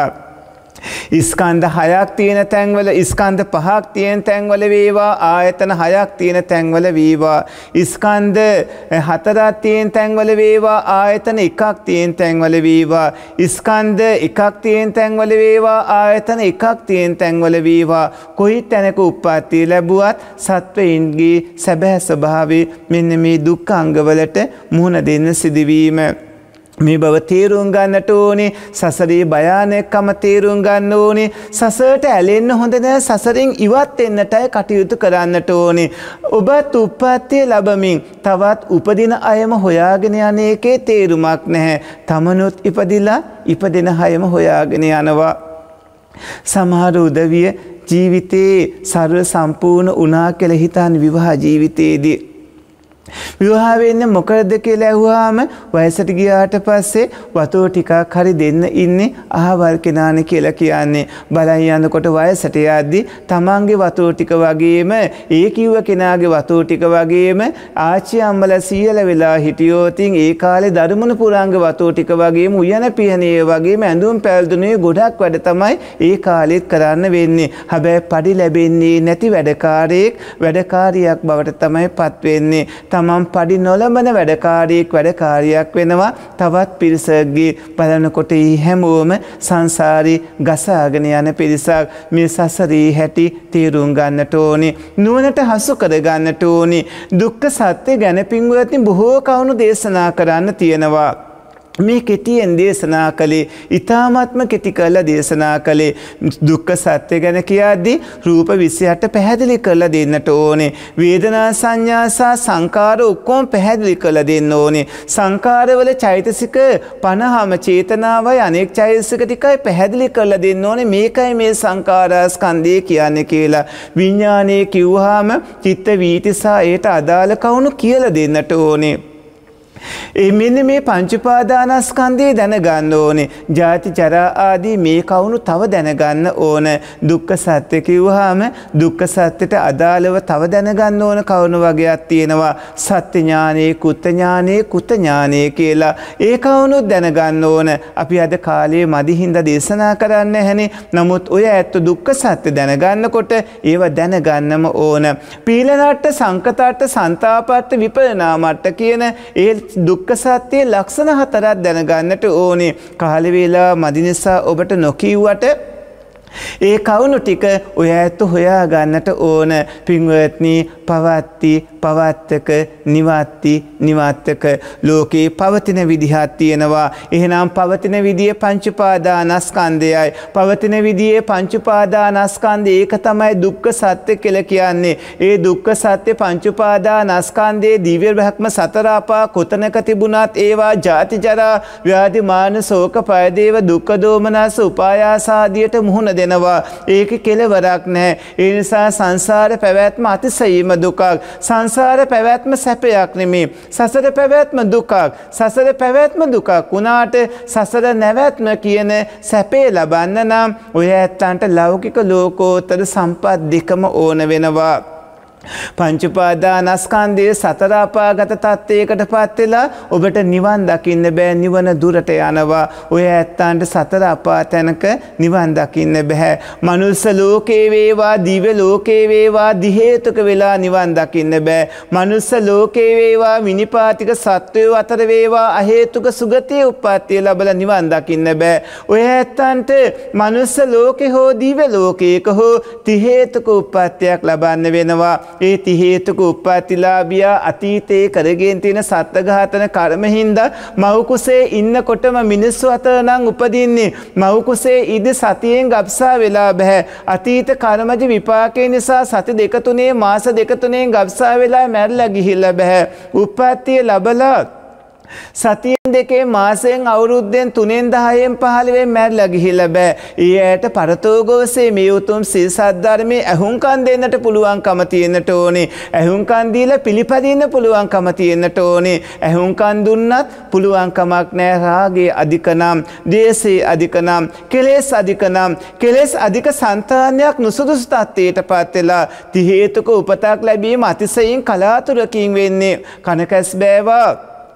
ස්කන්ධ හයක් තියෙන තැන්වල ස්කන්ධ පහක් තියෙන තැන්වල වේවා ආයතන හයක් තියෙන තැන්වල වේවා ස්කන්ධ හතරක් තියෙන තැන්වල වේවා ආයතන එකක් තියෙන තැන්වල වේවා ස්කන්ධ එකක් තියෙන තැන්වල වේවා ආයතන එකක් තියෙන තැන්වල වේවා කොයි තැනක උප්පත්ති ලැබුවත් සත්වයින්ගේ සැබෑ ස්වභාවය මෙන්න මේ දුක්ඛ අංගවලට මුහුණ දෙන්න සිදුවීම මේ බව තේරුම් ගන්නට ඕනේ සසරේ භයානකම තේරුම් ගන්න ඕනේ සසරට ඇලෙන්න හොඳ නැහැ සසරින් ඉවත් වෙන්නටයි කටයුතු කරන්නට ඕනේ ඔබත් උප්පත්තිය ලැබමින් තවත් උපදින අයම හොයාගෙන යන එකේ තේරුමක් නැහැ තමනුත් ඉපදිලා ඉපදෙන අයම හොයාගෙන යනවා සමහර උදවිය ජීවිතේ සර්ව සම්පූර්ණ වුණා කියලා හිතන විවාහ ජීවිතයේදී විවාහ වෙන්නේ මොකද කියලා ඇහුවාම වයසට ගියාට පස්සේ වතුර ටිකක් හරි දෙන්න ඉන්නේ අහවල් කෙනානේ කියලා කියන්නේ බලන් යනකොට වයසට යද්දි තමන්ගේ වතුර ටික වගේම ඒ කිව්ව කෙනාගේ වතුර ටික වගේම ආච්චි අම්මලා සීයලා වෙලා හිටියොත් ඒ කාලේ දරුමුණු පුරාංගේ වතුර ටික වගේම උයන පිහනේ වගේම ඇඳුම් පැළඳුනේ ගොඩක් වැඩ තමයි ඒ කාලෙත් කරන්න වෙන්නේ හැබැයි පඩි ලැබෙන්නේ නැති වැඩකාරයෙක් වැඩකාරියක් බවට තමයි පත් වෙන්නේ තමන් පඩි නොලබන වැඩකාරියෙක් වැඩකාරියක් වෙනවා තවත් පිරිසකගේ බලනකොට ඊ හැමෝම සංසාරේ ගසාගෙන යන පිරිසක් මේ සසරේ හැටි තේරුම් ගන්නට ඕනේ නුවණට හසු කර ගන්නට ඕනේ දුක්ඛ සත්‍ය ගැන පින්වත්නි බොහෝ කවුණු දේශනා කරන්න තියෙනවා මේ කෙටියෙන් දේශනා කළේ ඊ타මාත්ම කෙටි කරලා දේශනා කළේ දුක්ඛ සත්‍ය ගැන කියද්දී රූප විසිහට පැහැදිලි කරලා දෙන්නට ඕනේ වේදනා සංඥා සහ සංකාර ඔක්කොම පැහැදිලි කරලා දෙන්න ඕනේ සංකාරවල චෛතසික පනහම චේතනාවයි අනෙක් චෛතසික ටිකයි පැහැදිලි කරලා දෙන්න ඕනේ මේකයි මේ සංකාරස්කන්ධය කියන්නේ කියලා විඥානයේ කිව්වහම චිත්ත වීති සහ ඒට අදාළ කවුණු කියලා දෙන්නට ඕනේ ඒ මෙන්න මේ පංච උපාදානස්කන්ධය දැනගන්න ඕනේ. ජාති ජරා ආදී මේ කවුණු තව දැනගන්න ඕන. දුක්ඛ සත්‍ය කිව්වහම දුක්ඛ සත්‍යට අදාළව තව දැනගන්න ඕන කවුණු වගේක් තියෙනවා. සත්‍ය ඥානේ, කුත් ඥානේ, කුත ඥානේ කියලා. ඒ කවුණු දැනගන්න ඕන. අපි අද කාලේ මදි හින්දා දේශනා කරන්න හැනේ. නමුත් ඔය ඇත්ත දුක්ඛ සත්‍ය දැනගන්නකොට ඒව දැනගන්නම ඕන. පීලනට්ට, සංකතට්ට, සන්තාපට්ට, විපරිණාමට්ට කියන ඒ දුක්ඛ සත්‍යයේ ලක්ෂණ හතරක් දැනගන්නට ඕනේ. කාල වේලා මදි නිසා ඔබට නොකියුවට ඒ කවුණු ටික ඔය ඇත්ත හොයා ගන්නට ඕන. පින්වත්නි, පවත්ති පවත්තක නිවත්ති නිවත්තක ලෝකේ පවතින විදිහක් තියෙනවා. එහෙනම් පවතින විදියේ පංච උපාදානස්කන්ධයයි. පවතින විදියේ පංච උපාදානස්කන්ධය ඒක තමයි දුක්ඛ සත්‍ය කියලා කියන්නේ. ඒ දුක්ඛ සත්‍ය පංච උපාදානස්කන්ධයේ දිව්‍ය බ්‍රහ්ම සතර අපා කොතනක තිබුණත් ඒවා ජාති ජරා ව්‍යාධි මාන ශෝක පයදේව දුක්ඛ දෝමනස උපායාස ආදියට මුහුණ දෙනවා. ඒක කෙලවරක් නැහැ. ඒ නිසා සංසාර පැවැත්ම අතිශයින්ම දුකක්. සංසාර පැවැත්ම සැපයක් නෙමෙයි. සසර පැවැත්ම දුකක්. සසර පැවැත්ම දුකක් වුණාට සසර නැවැත්ම කියන සැපේ ලබන්න නම් ඔය ඇත්තන්ට ලෞකික ලෝකෝත්තර සම්පත් දෙකම ඕන වෙනවා. පංච උපාදානස්කන්ධයේ සතර අපාගත තත්ත්වයකට පත් වෙලා ඔබට නිවන් දකින්න බෑ. නිවන දුරට යනවා. ඔය ඇත්තන්ට සතර අපා තැනක නිවන් දකින්න බෑ. මනුස්ස ලෝකේ වේවා දිව්‍ය ලෝකේ වේවා දි හේතුක වෙලා නිවන් දකින්න බෑ. මනුස්ස ලෝකේ වේවා විනිපාතික සත්වයෝ අතර වේවා අ හේතුක සුගතිය උප්පත්තිය ලැබලා නිවන් දකින්න බෑ. ඔය ඇත්තන්ට මනුස්ස ලෝකේ හෝ දිව්‍ය ලෝකයක හෝ ති හේතුක උප්පත්තියක් ලබන්න වෙනවා. ඒ ති හේතුක උප්පත්තිලාභියා අතීතයේ කරගෙන තියෙන සත්ත්ව ඝාතන කර්ම හින්දා මව් කුසේ ඉන්නකොටම මිනිස්සු අතර නම් උපදින්නේ. මව් කුසේ ඉඳ සතියෙන් ගබ්සා වෙලා බෑ. අතීත කර්මජ විපාකේ නිසා සති දෙක තුනේ මාස දෙක තුනේ ගබ්සා වෙලා මැරිලා ගිහිල්ලා බෑ. උප්පත්තිය ලැබලා සතියෙන් දෙකේ මාසයෙන් අවුරුද්දෙන් තුනෙන් දහයෙන් පහළවෙන් මැරිලා ගිහිල්ලා බෑ. ඊයට පරතෝගෝසේ මේ උතුම් සීල සද්ධර්මයේ අහුම්කම් දෙන්නට පුළුවන්කම තියෙන්නට ඕනේ. අහුම්කම් දීලා පිළිපදින්න පුළුවන්කම තියෙන්නට ඕනේ. අහුම්කම් දුන්නත් පුළුවන්කමක් නැහැ. රාගයේ අධිකනම්, ද්වේෂයේ අධිකනම්, කෙලෙස් අධිකනම්, කෙලෙස් අධික సంతානයක් නුසුදුසු තත්ත්වයටපත් වෙලා ති හේතුක උපතක් ලැබීම අතිශයින් කලාතුරකින් වෙන්නේ. කනකස් බෑවා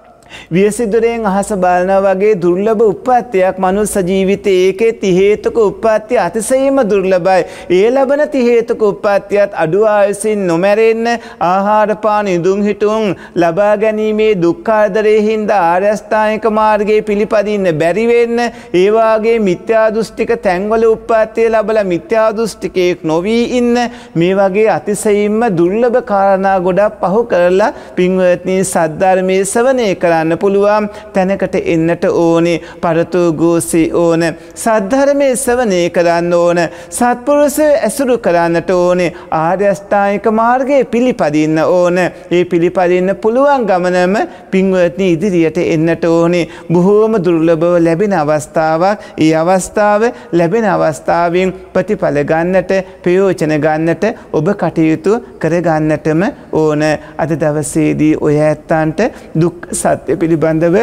වියසිදුරෙන් අහස බලනවා වගේ දුර්ලභ උප්පත්තියක් මනුස්ස ජීවිතයේ. ඒකේ ති හේතුක උප්පත්තිය අතිශයින්ම දුර්ලභයි. ඒ ලබන ති හේතුක උප්පත්තියත් අඩු ආයුසින් නොමැරෙන්න ආහාර පාන ඉදුම් හිටුම් ලබා ගැනීමේ දුක්ඛාදරේ හින්දා ආර්ය අෂ්ටාංගික මාර්ගයේ පිළිපදින්න බැරි වෙන්න, ඒ වාගේ මිත්‍යා දෘෂ්ටික තැන්වල උප්පත්තිය ලැබලා මිත්‍යා දෘෂ්ටිකයෙක් නොවි ඉන්න මේ වගේ අතිශයින්ම දුර්ලභ කාරණා ගොඩක් පහු කරලා පින්වත්නි සද්ධර්මයේ ශ්‍රවණය කරන්න පුළුවන් තැනකට එන්නට ඕනේ. පරතෝ ගෝසී ඕන. සද්ධර්මයේ ශ්‍රවණය කරන්න ඕන. සත්පුරුෂය ඇසුරු කරන්නට ඕනේ. ආර්ය අෂ්ටාංගික මාර්ගයේ පිළිපදින්න ඕන. ඒ පිළිපදින්න පුළුවන් ගමනම පින්වත්නි ඉදිරියට එන්නට ඕනේ. බොහෝම දුර්ලභව ලැබෙන අවස්ථාවක්. ඒ අවස්ථාව ලැබෙන අවස්ථාවෙන් ප්‍රතිඵල ගන්නට, ප්‍රයෝජන ගන්නට ඔබ කටයුතු කරගන්නටම ඕන. අද දවසේදී ඔය ඇත්තන්ට දුක් සත්‍ය පිළිබඳව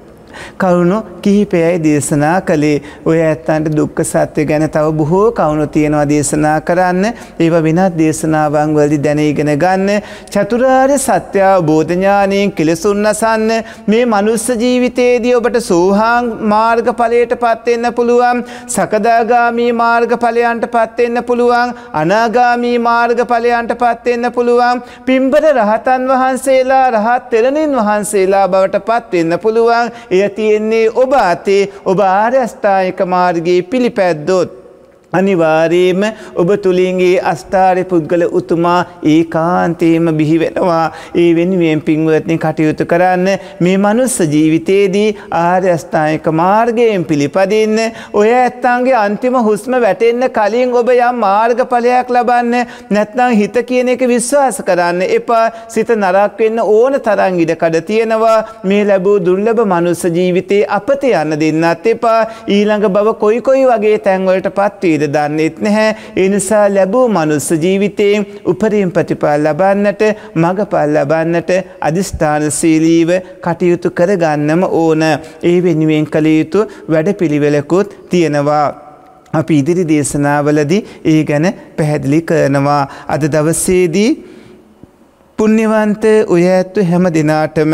කරුණු කිහිපයයි දේශනා කළේ. ඔය ඇත්තන්ට දුක්ඛ සත්‍ය ගැන තව බොහෝ කරුණු තියෙනවා දේශනා කරන්න. ඒවා වෙනත් දේශනාවන් වලදී දැන ඉගෙන ගන්න. චතුරාර්ය සත්‍ය අවබෝධ ඥාණයෙන් කෙලෙසුන් නසන්න. මේ මනුස්ස ජීවිතයේදී ඔබට සෝහාන් මාර්ගඵලයටපත් වෙන්න පුළුවන්. සකදාගාමී මාර්ගඵලයන්ටපත් වෙන්න පුළුවන්. අනාගාමී මාර්ගඵලයන්ටපත් වෙන්න පුළුවන්. පින්බර රහතන් වහන්සේලා රහත් තෙරණින් වහන්සේලා බවටපත් වෙන්න පුළුවන්. එය තියෙන්නේ ඔබ අතේ. ඔබ ආර්ය අෂ්ටාංගික මාර්ගයේ පිළිපැද්දොත් අනිවාර්යයෙන්ම ඔබ තුලින්ගේ අෂ්ටාර්ය පුද්ගල උතුමා ඒකාන්තයෙන්ම බිහි වෙනවා. ඒ වෙනුවෙන් පින්වත්නි කටයුතු කරන්න. මේ මනුස්ස ජීවිතයේදී ආර්ය අෂ්ටාංගික මාර්ගයෙන් පිළිපදින්න. ඔය ඇත්තන්ගේ අන්තිම හුස්ම වැටෙන්න කලින් ඔබ යම් මාර්ගඵලයක් ලබන්න. නැත්නම් හිත කියන එක විශ්වාස කරන්න එපා. සිත නරක වෙන්න ඕන තරම් ඉඩකඩ තියෙනවා. මේ ලැබූ දුර්ලභ මනුස්ස ජීවිතේ අපත යන්න දෙන්නත් එපා. ඊළඟ භව කොයි කොයි වගේ තැන් වලටපත් වේ දන්නෙත් නැහැ. ඒ නිසා ලැබූ මනුස්ස ජීවිතයෙන් උපරිම ප්‍රතිඵල ලබන්නට, මඟපල් ලබන්නට අදිෂ්ඨානශීලීව කටයුතු කරගන්නම ඕන. ඒ වෙනුවෙන් කළ යුතු වැඩපිළිවෙලකුත් තියෙනවා. අපි ඉදිරි දේශනාවලදී ඒ ගැන පැහැදිලි කරනවා. අද දවසේදී පුණ්‍යවන්ත ඔය ඇත්තු හැම දිනාටම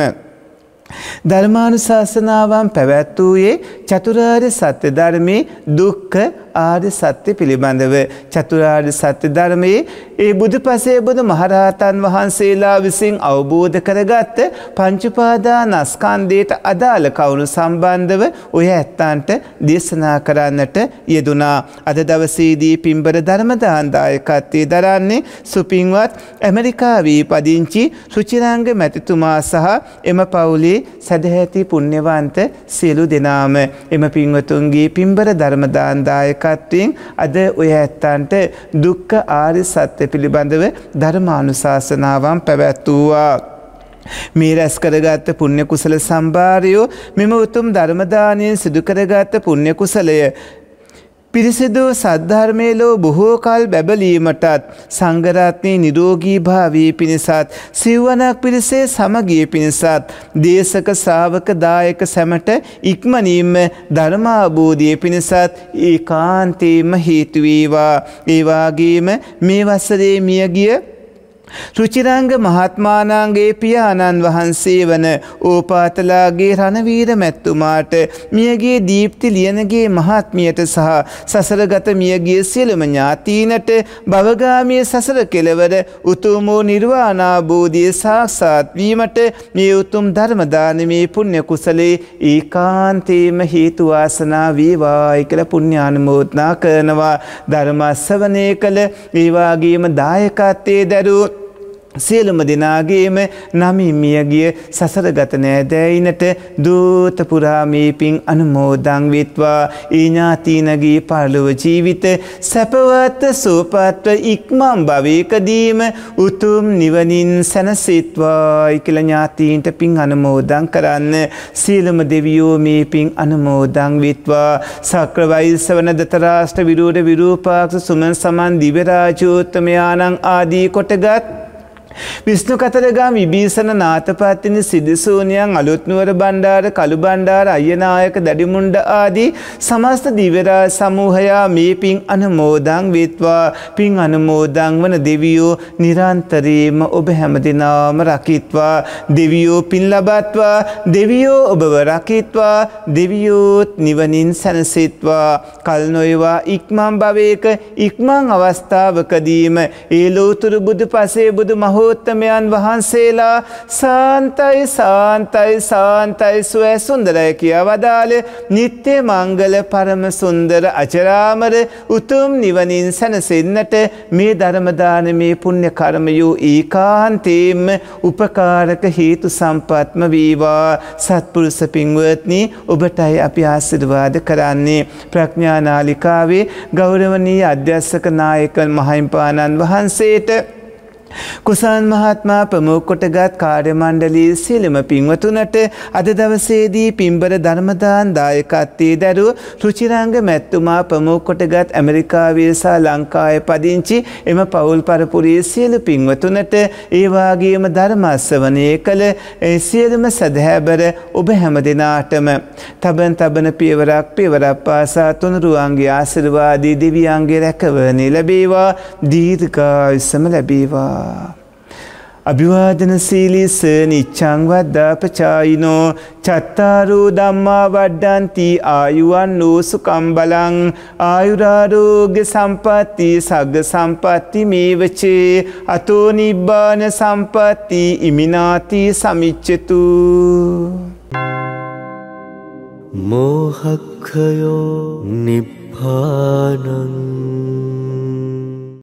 ධර්මානුශාසනාවන් පැවැත්වුවේ චතුරාර්ය සත්‍ය ධර්මයේ දුක්ඛ ආර්ය සත්‍ය පිළිබඳව චතුරාර්ය සත්‍ය ධර්මයේ ඒ බුදුපසේ බුදු මහරහතන් වහන්සේලා විසින් අවබෝධ කරගත්ත පංච උපාදානස්කන්ධයට අදාළ කරුණු සම්බන්ධව ඔය ඇත්තන්ට දේශනා කරන්නට යෙදුනා. අද දවසේදී පින්බර ධර්ම දායකත්වයේ දරන්නේ සුපින්වත් ඇමරිකාවේ පදිංචි රුචිරංග මැතිතුමා සහ එම පවුලේ සදැහැති පුණ්‍යවන්ත සියලු දෙනාම. එම පින්වතුන්ගේ පින්බර ධර්ම දායකත්වයෙන් අද ඔය ඇත්තන්ට දුක්ඛ ආර්ය සත්‍ය පිළිබඳව ධර්මානුශාසනාවන් පැවැත්වුවා. මේ රැස් කරගත් පුණ්‍ය කුසල සම්භාරය මෙම උතුම් ධර්ම දානයෙන් සිදු කරගත් පුණ්‍ය කුසලය පිරිසිදු සද්ධර්මයේ ලෝ බොහෝ කල් බැබලීමටත් සංඝ රත්නයේ නිරෝගී භාවී පිණිසත් සිව්වනක් පිරිසේ සමගිය පිණිසත් දේශක ශ්‍රාවක දායක සැමට ඉක්මනින්ම ධර්ම අවබෝධය පිණිසත් ඒකාන්තයෙන්ම හේතු වේවා. ඒ වාගේම මේ වසරේ මියගිය රුචිරංග මහත්මානාගේ පියාණන් වහන්සේ වන ඕපාතලාගේ රණවීර මැතිතුමාට මියගේ දීප්ති ලියනගේ මහත්මියට සහ සසරගත මියගිය සියලුම ඥාතීනට භවගාමී සසර කෙලවර උතුම් වූ නිර්වාණ අවබෝධය සාක්ෂාත් වීමට මේ උතුම් ධර්ම දානමේ පුණ්‍ය කුසලේ ඒකාන්තයෙන්ම හේතු වාසනා වේවායි කියලා පුණ්‍ය ආනුමෝදනා කරනවා. ධර්ම ශ්‍රවණය කළ ඒ වගේම දායකත්වයේ දරූ සියලුම දෙනාගේම නමින් මියගිය සසරගත නෑදෑයිනට දූත පුරා මේ පින් අනුමෝදන් වෙත්වා. ඒ ඥාතීනගේ පරලොව ජීවිත සැපවත් සුවපත්ව ඉක්මන් භවයකදීම උතුම් නිවනින් සැනසෙත්වායි කියලා ඥාතීන්ට පින් අනුමෝදන් කරන්න. සියලුම දෙවියෝ මේ පින් අනුමෝදන් වෙත්වා. සක්‍ර වෛශ්‍රවණ දතරාෂ්ට්‍ර විරූඪ විරූපාක්ෂ සුමන සමන් දිව්‍ය රාජෝත්තමයාණන් ආදී කොටගත් විෂ්ණු කතරගම විභීෂණ නාථපත්තිනි සිද්ධිසූනියන් අලුත්නුවර බණ්ඩාර කළු බණ්ඩාර අයනායක දැඩිමුණ්ඩ ආදී සමස්ත දිව්‍ය රාජ සමූහයා මේ පින් අනුමෝදන් වෙත්වා. පින් අනුමෝදන් වන දෙවියෝ නිරන්තරයෙන්ම ඔබ හැමදෙනාම රකිත්වා. දෙවියෝ පින් ලබත්වා. දෙවියෝ ඔබව රකිත්වා. දෙවියෝත් නිවනින් සැනසෙත්වා. කල් නොයවා ඉක්මන් භවයක ඉක්මන් අවස්ථාවකදීම ඒ ලෝතුරු බුදු පසේ බුදු මහෝ උත්තමයන් වහන්සේලා සාන්තයි සාන්තයි සාන්තයි සුවය සුන්දරයි කියා වදාළ නිත්‍ය මංගල පරම සුන්දර අජරාමර උතුම් නිවනින් සැනසෙන්නට මේ ධර්ම දානමේ පුණ්‍ය කර්මයෝ ඒකාන්තයෙන්ම උපකාරක හේතු සම්පත්ම වේවා. සත්පුරුෂ පින්වත්නි, ඔබටයි අපි ආශිර්වාද කරන්නේ. ප්‍රඥා නාලිකාවේ ගෞරවනීය අධ්‍යක්ෂක නායක මහින්පාණන් වහන්සේට කුසල් මහත්මයා ප්‍රමුඛ කොටගත් කාර්ය මණ්ඩලයේ සියලුම පින්වතුන්ට අද දවසේදී පින්බර ධර්ම දාන දායකත්වයේ දරූ රුචිරංග මැතිතුමා ප්‍රමුඛ කොටගත් ඇමරිකාවේ සහ ලංකාවේ පදිංචි එම පවුල් පරපුරේ සියලු පින්වතුන්ට ඒ වාගේම ධර්ම ශ්‍රවණය කළ ඒ සියලුම සදහැබර ඔබ හැම දිනාටම තබන තබන පියවරක් පියවරක් පාසා තුනුරුවන්ගේ ආශිර්වාදී දිව්‍යංගේ රැකවරණය ලැබේවා. දීර්ඝායුෂම ලැබේවා. අභිවාදන සීලිස නිච්ඡං වද්දාපචායිනෝ චත්තාරෝ ධම්මා වඩ්ඩಂತಿ ආයුවන්නෝ සුඛං බලං ආයුරාරෝග්‍ය සම්පatti සග්ග සම්පatti මේවචේ අතෝ නිබ්බාන සම්පatti ඉමිනාති සමිච්ඡතු. මෝහක්ඛයෝ නිබ්බානං